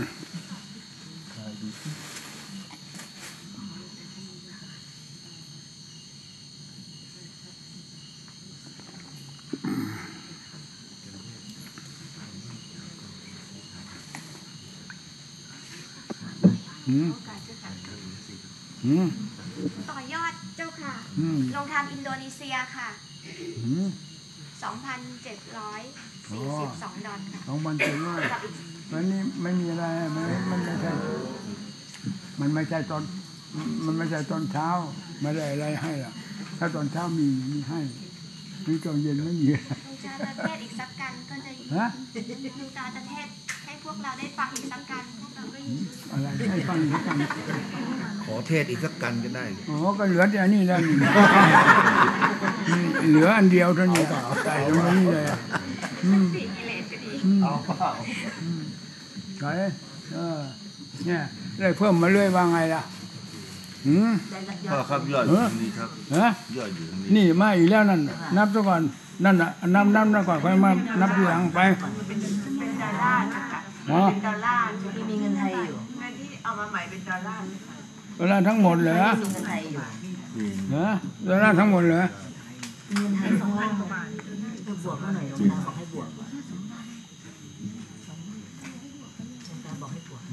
ต่อยอดเจ้าค่ะลงทานอินโดนีเซียค่ะ2,742 ดอลค่ะ 2,700วันนี้ไม่มีอะไรมันไม่ใช่ตอนเช้าไม่ได้อะไรให้ล่ะถ้าตอนเช้ามีให้นี่ตอนเย็นไม่มีลุงตาจะเทศอีกสักกันก็จะลุงตาจะเทศให้พวกเราได้ฟังอีกสักกันพวกเราก็ยินอะไรให้ฟังอีกสักกันขอเทศอีกสักกันก็ได้ก็เหลือแต่อันนี้แล้วเหลืออันเดียวเท่านี้ใส่ตรงนี้เลยเอาเปล่าใช่เนี่ยได้เพิ่มมาเรื่อยว่าไงล่ะก็ครับยอดอยู่นี่ครับยอดอยู่นี่นี่มาอีกแล้วนั่นนับซะก่อนนั่นน่ะนับก่อนค่อยมานับทีหลังไปเป็นดอลลาร์นะคะเป็นดอลลาร์ที่มีเงินไทยอยู่เงินที่เอามาใหม่เป็นดอลลาร์ทั้งหมดเลยมีเงินไทยอยู่ดอลลาร์ทั้งหมดเลยเงินไทย2,000 กว่าบาทบวกเท่าไหร่น้องตาบอกให้บวกบอกให้บวก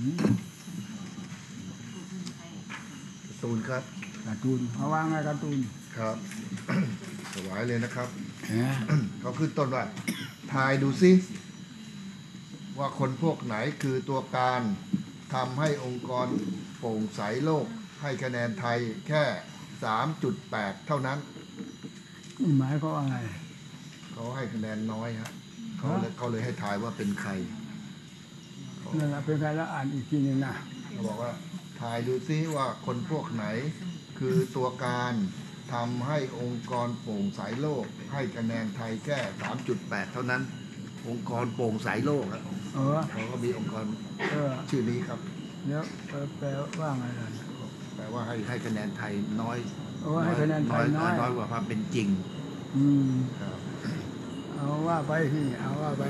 ตูนครับการ์ตูนเขาว่าไงการ์ตูนครับถวายเลยนะครับเขาขึ้นต้นว่าทายดูซิว่าคนพวกไหนคือตัวการทำให้องค์กรโปร่งใสโลกให้คะแนนไทยแค่ 3.8 เท่านั้นนี่หมายเขาว่าไงเขาให้คะแนนน้อยฮะเขาเลยให้ทายว่าเป็นใครนั่นแหละเป็นใครแล้วอ่านอีกทีหนึงนะเขาบอกว่าทายดูซิว่าคนพวกไหนคือตัวการทำให้องค์กรโปร่งใสโลกให้คะแนนไทยแค่ 3.8 เท่านั้น องค์กรโปร่งใสโลกอะ เขาก็มีองค์กรชื่อนี้ครับแล้วแปลว่าไงล่ะแปลว่าให้คะแนนไทยน้อยให้คะแนนไทยน้อยน้อยกว่าความเป็นจริง ครับเอาว่าไปพี่เอาว่าไป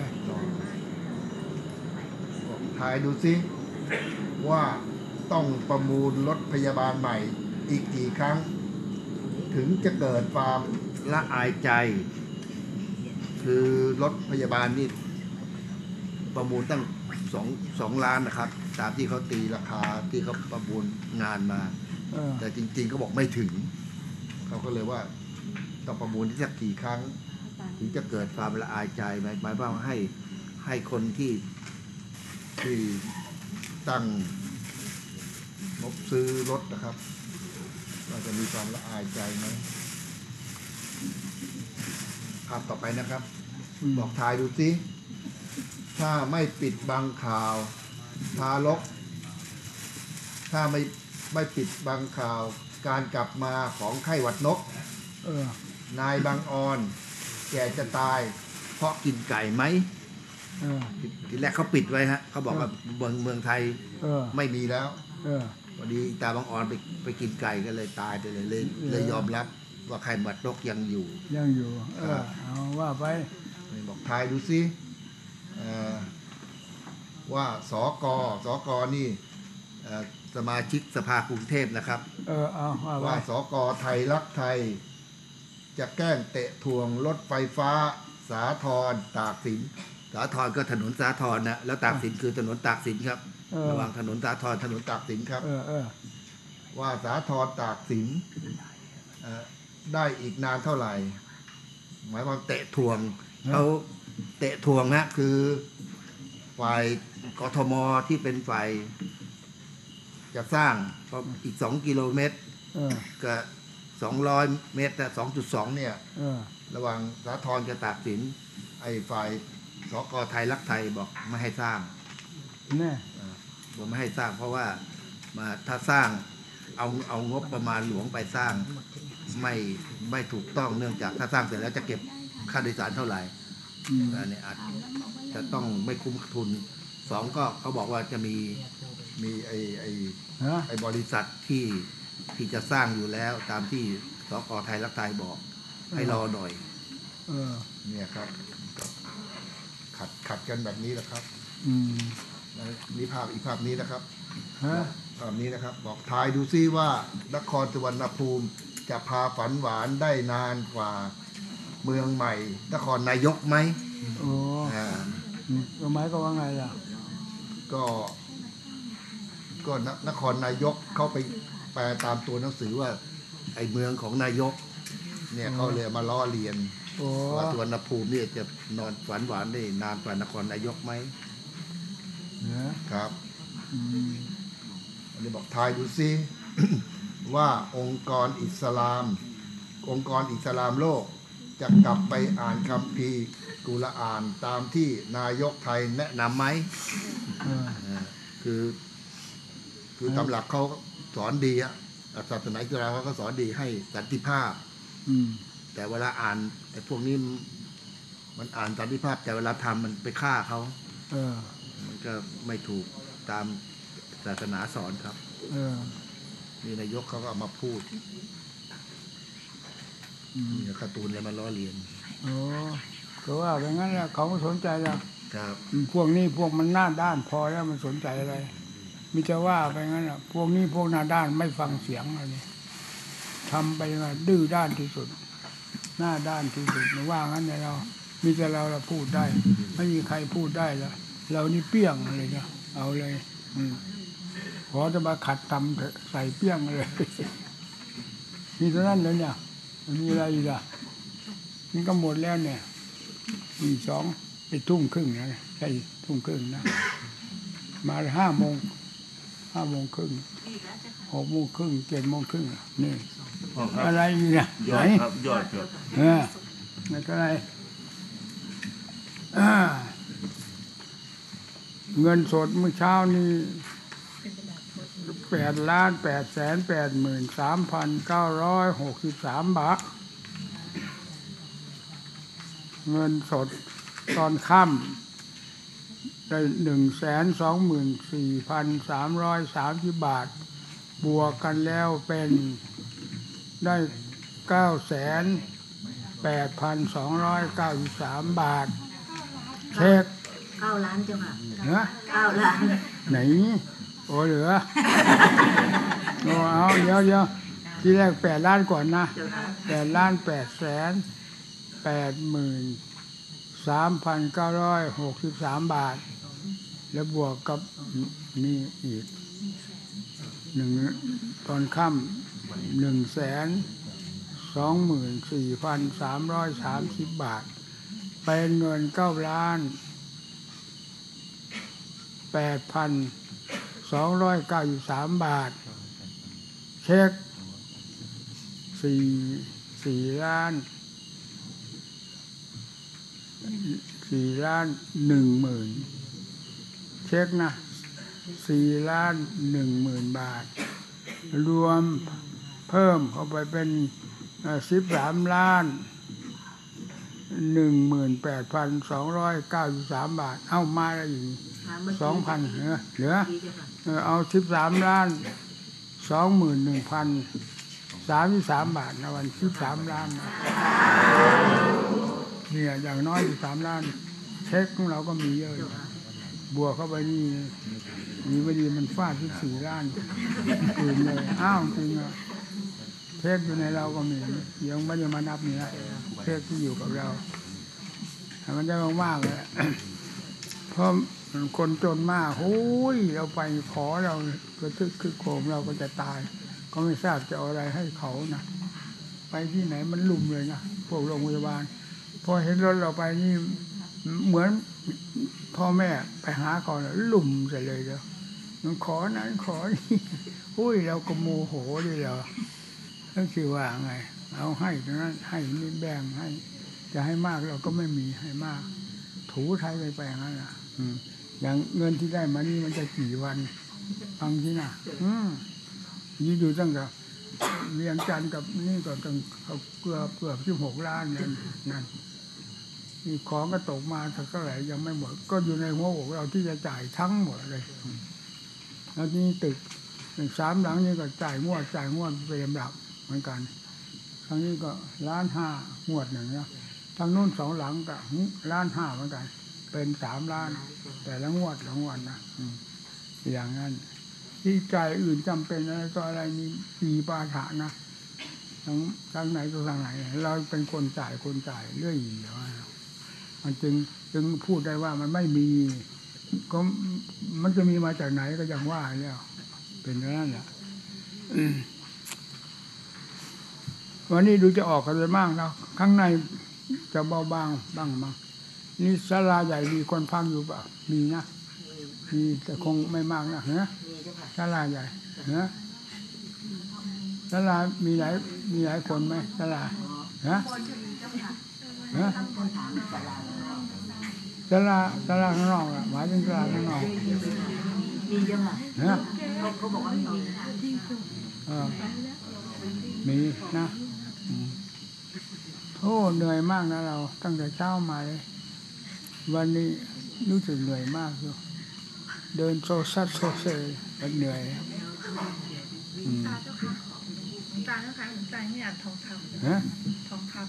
ทายดูซิว่าต้องประมูลรถพยาบาลใหม่อีกกี่ครั้ง ถึงจะเกิดความละอายใจ คือรถพยาบาลนี่ประมูลตั้ง2 ล้านนะครับ ตามที่เขาตีราคาที่เขาประมูลงานมา แต่จริงๆเขาบอกไม่ถึง เขาก็เลยว่าต้องประมูลที่สักกี่ครั้ง ถึงจะเกิดความละอายใจหมายว่าให้คนที่ตั้งงบซื้อรถนะครับเราจะมีความละอายใจไหมภาพต่อไปนะครับ บอกทายดูสิถ้าไม่ปิดบังข่าวทารกถ้าไม่ปิดบังข่าวการกลับมาของไข้หวัดนกนายบางออนแก่จะตายเพราะกินไก่ไหมทีแรกเขาปิดไว้ฮะเขาบอกว่าเมืองไทยไม่มีแล้วพอดีตาบางออนไปกินไก่ก็เลยตายไปเลยยอมรับว่าไข้หวัดนกยังอยู่เอาว่าไปบอกทายดูสิว่าสกนี่สมาชิกสภากรุงเทพนะครับว่าสกไทยรักไทยจะแกล้งเตะทวงรถไฟฟ้าสาทรตากสินสาทรก็ถนนสาทรนะแล้วตากสินคือถนนตากสินครับระหว่างถนนสาทรถนนตากสินครับว่าสาทรตากสินได้อีกนานเท่าไหร่หมายความเตะทวงเขาเตะทวงนะคือฝ่ายกทมที่เป็นฝ่ายจะสร้างอีก2 กิโลเมตรกับ200 เมตรแต่ 2.2 เนี่ยระหว่างสาทรกับตากสินไอ้ฝ่ายสกไทยรักไทยบอกไม่ให้สร้างบอกไม่ให้สร้างเพราะว่าถ้าสร้างเอางบประมาณหลวงไปสร้างไม่ถูกต้องเนื่องจากถ้าสร้างเสร็จแล้วจะเก็บค่าโดยสารเท่าไหร่อันนี้อาจจะต้องไม่คุ้มทุน2ก็เขาบอกว่าจะมีไอ้บริษัทที่จะสร้างอยู่แล้วตามที่สกไทยรักไทยบอกให้รอหน่อยเนี่ยครับขัดกันแบบนี้แหละครับนี่ภาพอีกภาพนี้นะครับภาพนี้นะครับบอกทายดูซิว่านครสุวรรณภูมิจะพาฝันหวานได้นานกว่าเมืองใหม่นครนายกไหมหมายก็ว่าไงล่ะก็นครนายกเข้าไปแปลตามตัวหนังสือว่าไอ้เมืองของนายกเนี่ยเขาเลยมาล้อเลียนว่าสุวรรณภูมิเนี่ยจะนอนฝันหวานได้นานกว่านครนายกไหมครับอันนี้บอกทายดูซิ ว่าองค์กรอิสลามโลกจะกลับไปอ่านคัมภีร์กุรอานตามที่นายกไทยแนะนำไหมคือตำหลักเขาสอนดีอะศาสนาอิสลามเขาก็สอนดีให้สันติภาพแต่เวลาอ่านไอ้พวกนี้มันอ่านสันติภาพแต่เวลาทำมันไปฆ่าเขามันก็ไม่ถูกตามศาสนาสอนครับนี่นายกเขาก็เอามาพูดนี่การ์ตูนอะไรมาล้อเลียนก็ว่าอย่างนั้นแหละเขาไม่สนใจแล้วพวกนี้พวกมันหน้าด้านพอแล้วมันสนใจอะไรมิจะว่าไปงั้นแหละพวกนี้พวกหน้าด้านไม่ฟังเสียงอะไรทำไปมาดื้อด้านที่สุดหน้าด้านที่สุดไม่ว่างั้นเลยเรามีแต่เราพูดได้ไม่มีใครพูดได้แล้วเรานี่เปี้ยงอะไรเนี่ยเอาเลยขอจะมาขัดตำใส่เปี้ยงเลยมีเท่านั้นเลยเนี่ยมีอะไรอีกล่ะนี่ก็หมดแล้วเนี่ย2 ไปทุ่มครึ่งนะใช่ทุ่มครึ่งนะมา5 โมงครึ่ง6 โมงครึ่ง7 โมงครึ่งนี่อะไรอยู่เนี่ยไหนครับยอดครับไม่เป็นไรเงินสดเมื่อเช้านี้8,883,963 บาทเงินสดตอนค่ำได้124,330 บาทบวกกันแล้วเป็นได้9,8,293 บาทเช็ค 9 ล้านเจ้าค่ะ9 ล้านไหนโอ้เหลือเอาเดี๋ยวที่แรก8 ล้านก่อนนะ8,883,963 บาทแล้วบวกกับนี่อีกตอนค่ำ124,330 บาทเป็นเงิน9,8,293 บาทเช็ค4,100,000เช็คนะ4,100,000 บาทรวมเพิ่มเข้าไปเป็น13,18,293 บาทเอามาแล้วอีก 2,000 เหลือเอา13,21,033 บาทนะวัน13 ล้านเนี่ยอย่างน้อย13 ล้านเช็คของเราก็มีเยอะบวกเข้าไปนี่มีไม่ดีมันฟาด14 ล้านคืนเลยอ้าวจริงอ่ะเช็คอยู่ในเราก็มียังไม่ได้มานับนี่นะเช็คที่อยู่กับเรามันจะมากเลยเพราะคนจนมากโอ้ยเราไปขอเราก็คือโคมเราก็จะตายก็ไม่ทราบจะเอาอะไรให้เขานะไปที่ไหนมันลุ่มเลยนะพวกโรงพยาบาลพอเห็นรถเราไปนี่เหมือนพ่อแม่ไปหาเขาเนี่ยลุ่มใส่เลยเดียวมันขอนั้นขอนี่อุ้ยเราก็โมโหเลยเหรอนั่นคือว่าไงเอาให้ตรงนั้นให้นี่แบ่งให้จะให้มากเราก็ไม่มีให้มากถูไทยไปอย่างนั้นนะอย่างเงินที่ได้มานี่มันจะกี่วันฟังที่น่ะยี่ดูตั้งแต่เรียงจันกับนี่ก็ตั้งเกือบ16 ล้านนั่นนี่ของก็ตกมาเท่าไหร่ยังไม่หมดก็อยู่ในหัวอกเราที่จะจ่ายทั้งหมดเลยแล้วนี่ตึก3 หลังนี่ก็จ่ายงวดเป็นลำดับเหมือนกันทางนี้ก็1,500,000งวดหนึ่งนะทางนู้น2 หลังก็1,500,000เหมือนกันเป็น3 ล้านแต่ละงวดนะอย่างนั้นที่จ่ายอื่นจำเป็นอะไรต่ออะไรนี่ปีปาฐะนะทางไหนก็ทางไหนเราเป็นคนจ่ายเรื่อยมันจึงพูดได้ว่ามันไม่มีก็มันจะมีมาจากไหนก็ยังว่าแล้วเป็นอย่างนั้นแหละวันนี้ดูจะออกกันไปมากแล้วข้างในจะเบาบางบ้างมั้งนี่ศาลาใหญ่มีคนพักอยู่เปล่ามีนะมีแต่คงไม่มากนะศาลาใหญ่ศาลามีหลายคนไหมศาลาศาลาข้างนอกอ่ะหมายถึงศาลาข้างนอกมีเยอะค่ะเขาบอกว่ามีนะโอ้เหนื่อยมากนะเราตั้งแต่เช้ามาเลยวันนี้รู้สึกเหนื่อยมากอยู่เดินโซซัดโซเซมันเหนื่อยตาเจ้าค่ะใจไม่อ่านทองคำทองค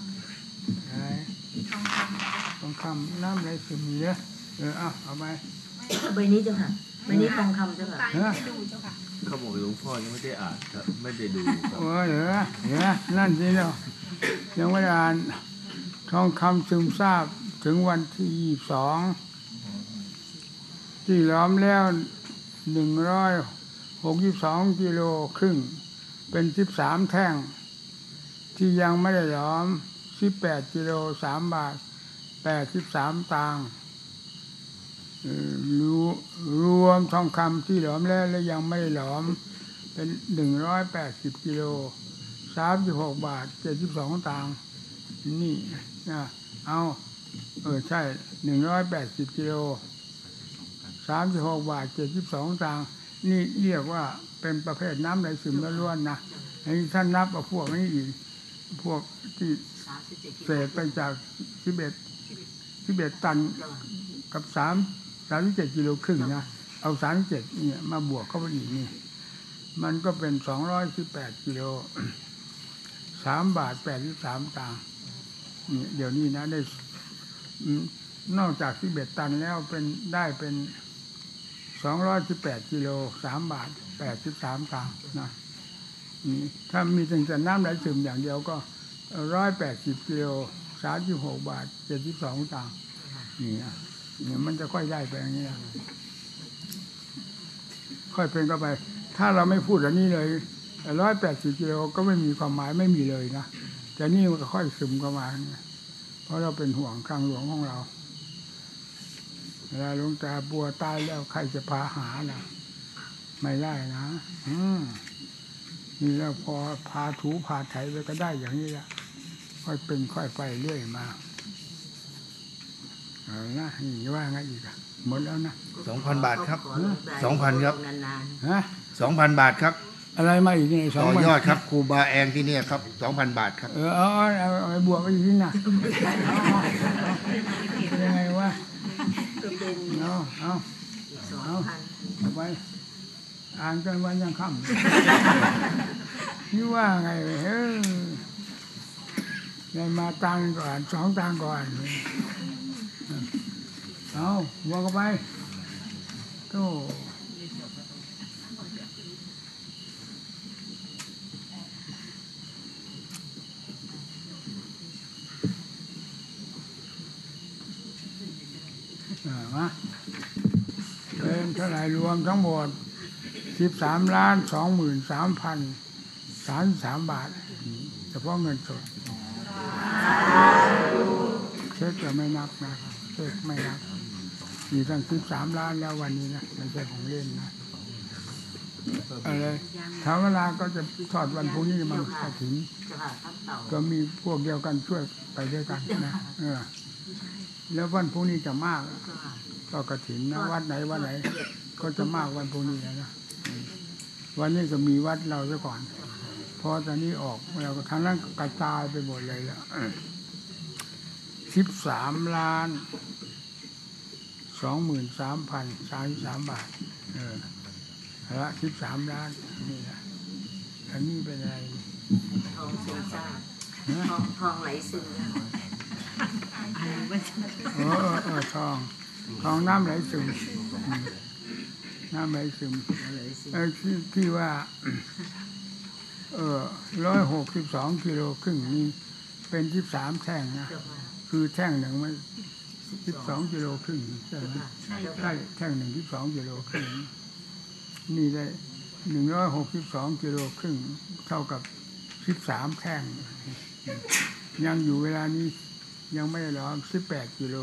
ำน้ำอะไรสิมีเยอะเอาไปใบนี้เจ้าค่ะใบนี้ทองคำเจ้าค่ะเขาบอกหลวงพ่อยังไม่ได้อ่านครับไม่ได้ดูครับเหรอนั่นสิเรายังไม่ได้อ่านทองคำซึมซาบถึงวันที่22ที่ล้อมแล้ว162.5 กิโลเป็น13 แท่งที่ยังไม่ได้ล้อม18 กิโล3 บาท83 ตังค์รวมทองคำที่หลอมแล้วและยังไม่ได้หลอมเป็น180 กิโล 36 บาท 72 สตางค์นี่นะเอาใช่180 กิโล36 บาท 72 สตางค์นี่เรียกว่าเป็นประเภทน้ำไหลซึมล้วนๆนะอันนี้ท่านนับเอาพวกนี้อีกพวกที่เศษไปจาก11ตันกับ37 กิโลครึ่งนะเอา37เนี่ยมาบวกเข้าไปอีกนี่มันก็เป็น218 กิโล3 บาท 83 สตางค์นี่เดี๋ยวนี้นะได้นอกจาก11 ตันแล้วเป็น218 กิโล3 บาท 83 สตางค์นะนี่ถ้ามีแต่น้ำไหลซึมอย่างเดียวก็180 กิโล36 บาท 72 สตางค์นี่มันจะค่อยได้ไปอย่างนี้นะค่อยเป็นก็ไปถ้าเราไม่พูดอันนี้เลย180 กิโลก็ไม่มีความหมายไม่มีเลยนะแต่นี่มันก็ค่อยซึมเข้ามาเพราะเราเป็นห่วงคลังหลวงของเราเวลาหลวงตาปัวตายแล้วใครจะพาหานะไม่ได้นะนี่แล้วพอพาถูพาไถไปก็ได้อย่างนี้แหละค่อยเป็นค่อยไปเรื่อยมานะนี่ว่าไงอีกอะหมดแล้วนะ 2,000 บาทครับ 2,000 ครับฮะ 2,000 บาทครับอะไรมาอีกนี่ต่อยอดครับครูบาแองที่เนี่ยครับ 2,000 บาทครับเอาบวกไปอีกนี่นะเป็นยังไงวะเอาไปอ่านกันวันยังค่ำนี่ว่าไงเลยมาตังก่อน2 ตังก่อนเอาบวกกันไปโธ่มาเป็นเท่าไหร่รวมทั้งหมด13,23,033 บาทเฉพาะเงินสดเช็คจะไม่นับนะเช็คไม่นับมีตั้ง13 ล้านแล้ววันนี้นะไม่ใช่ของเล่นนะอะไรถ้าเวลาก็จะทอดวันพรุ่งนี้มันจะถึงก็มีพวกเดียวกันช่วยไปด้วยกันนะแล้ววันพรุ่งนี้จะมากก็กฐินนะวัดไหนก็จะมากวันพรุ่งนี้นะวันนี้ก็มีวัดเราซะก่อนพอตอนนี้ออกเราก็ทางนั้นกระจายไปหมดเลยแล้ว13,23,033 บาทละ13 ล้านนี่แหละอันนี้เป็นอะไรทองซึมซ่าทองไหลซึมทองน้ำไหลซึมน้ำไหลซึมที่ว่า162 กิโลครึ่งนี่เป็น13 แท่งนะคือแท่งหนึ่งมัน12 กิโลครึ่งใช่ไหมใช่แท่งหนึ่ง12 กิโลครึ่งนี่ได้162 กิโลครึ่งเท่ากับ13 แท่งยังอยู่เวลานี้ยังไม่ได้ล้อม18 กิโล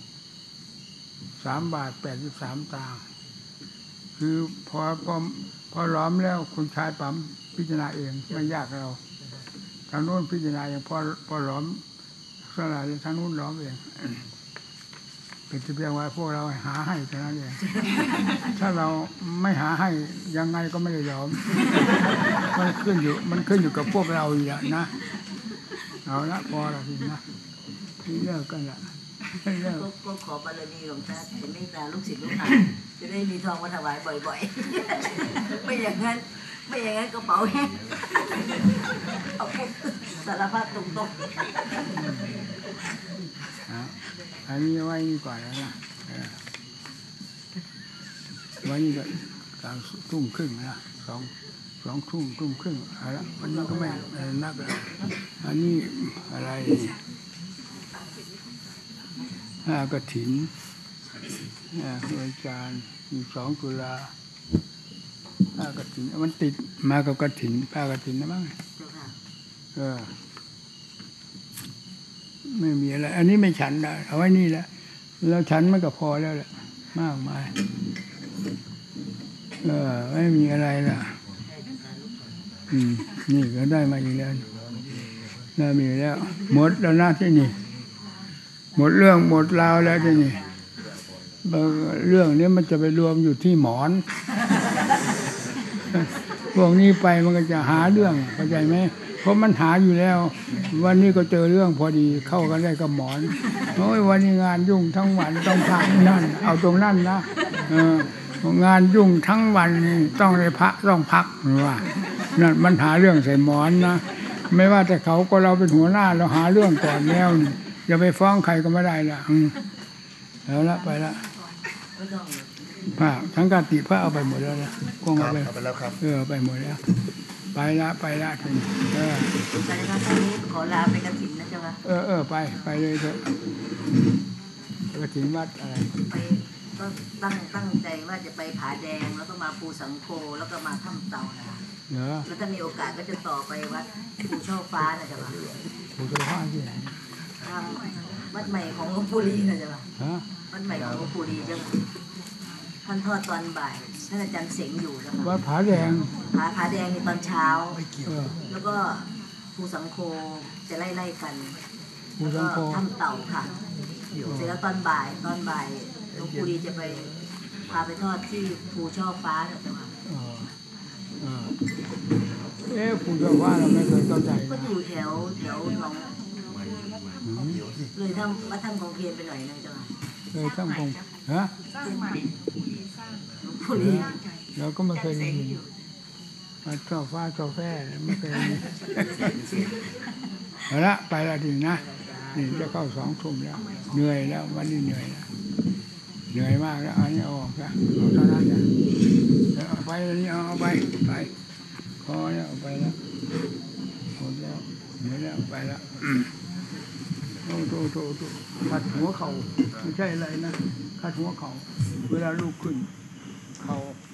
3 บาท 83 สตางค์คือพอล้อมแล้วคุณชายปั๊มพิจารณาเองไม่ยากเราทางโน้นพิจารณาเองพอล้อมสลายทางโน้นล้อมเองเป็นเพียงว่าพวกเราหาให้เท่านั้นเองถ้าเราไม่หาให้ยังไงก็ไม่ได้ล้อมมันขึ้นอยู่กับพวกเราอีกนะเอาละพอละทีนะที่เลิกกันละก็ขอบารมีของท่านจะเมตตาลูกศิษย์ลูกหาจะได้มีทองมาถวายบ่อยๆไม่อย่างนั้นกระเป๋าแห้งเอาสารพัดตรงอันนี้ไว้นี่ก่อนนะไว้นี่ก็3 ทุ่มครึ่งนะ2 ทุ่มครึ่งอะไรวันนี้ก็ไม่นักอันนี้อะไรกฐินอาจารย์2 ตุลากฐินมันติดมากับกฐินผ้ากฐินนะมั้งไม่มีอะไรอันนี้ไม่ฉันได้เอาไว้นี่แหละแล้วฉันมันก็พอแล้วแหละมากมายไม่มีอะไรล่ะนี่ก็ได้มาอีกแล้วได้มีแล้วหมดแล้วนะที่นี่หมดเรื่องหมดราวแล้วที่นี่เรื่องนี้มันจะไปรวมอยู่ที่หมอนพวกนี้ไปมันก็จะหาเรื่องเข้าใจไหมเพราะมันหาอยู่แล้ววันนี้ก็เจอเรื่องพอดีเข้ากันได้กับหมอนโอ้ยวันนี้งานยุ่งทั้งวันต้องพักนั่นเอาตรงนั้นนะงานยุ่งทั้งวันนี่ต้องได้พักต้องพักหรือว่านั่นมันหาเรื่องใส่หมอนนะไม่ว่าแต่เขาก็เราเป็นหัวหน้าเราหาเรื่องก่อนแล้วอย่าไปฟ้องใครก็ไม่ได้ละแล้วละไปละผ้าทั้งกาติผ้าเอาไปหมดแล้วนะกองเอาไปแล้วครับไปหมดแล้วไปละถึงแต่ในครั้งนี้ขอลาไปกฐินนะเจ้าค่ะไปเลยเถอะกฐินวัดอะไรไปก็ตั้งใจว่าจะไปผาแดงแล้วก็มาภูสังโฆแล้วก็มาถ้ำเต่านะแล้วถ้ามีโอกาสก็จะต่อไปวัดภูช่อฟ้านะเจ้าค่ะภูช่อฟ้าที่ไหนทางวัดใหม่ของหลวงปู่ลีนะเจ้าค่ะวัดใหม่ของหลวงปู่ลีเจ้าค่ะท่านทอดตอนบ่ายท่านอาจารย์เสงอยู่เจ้าค่ะวัดผาแดงผาแดงในตอนเช้าแล้วก็ภูสังโฆจะไล่กันแล้วก็ถ้ำเต่าค่ะเสร็จแล้วตอนบ่ายหลวงปู่ลีจะไปพาไปทอดที่ภูช่อฟ้าเจ้าค่ะภูช่อฟ้าเราไม่เคยเข้าใจก็อยู่แถวหนองเลยวัดถ้ำของเพียนไปหน่อยนึงจ้ะเลยถ้ำของสร้างใหม่ผู้ลีเราก็ไม่เคยได้ยินวัดช่อฟ้าช่อแฝดไม่เคยได้ยินเอาละไปละทีนะนี่จะเข้า2 ทุ่มแล้วเหนื่อยแล้ววันนี้เหนื่อยแล้วเหนื่อยมากแล้วอันนี้เอาออกนะเอาเท่านั้นนะเอาไปแล้วนี่เอาไปพอแล้วเอาไปแล้วหมดแล้วเหนื่อยแล้วไปแล้วโตขัดหัวเข่าไม่ใช่อะไรนะขัดหัวเข่าเวลาลูกขึ้นเข่า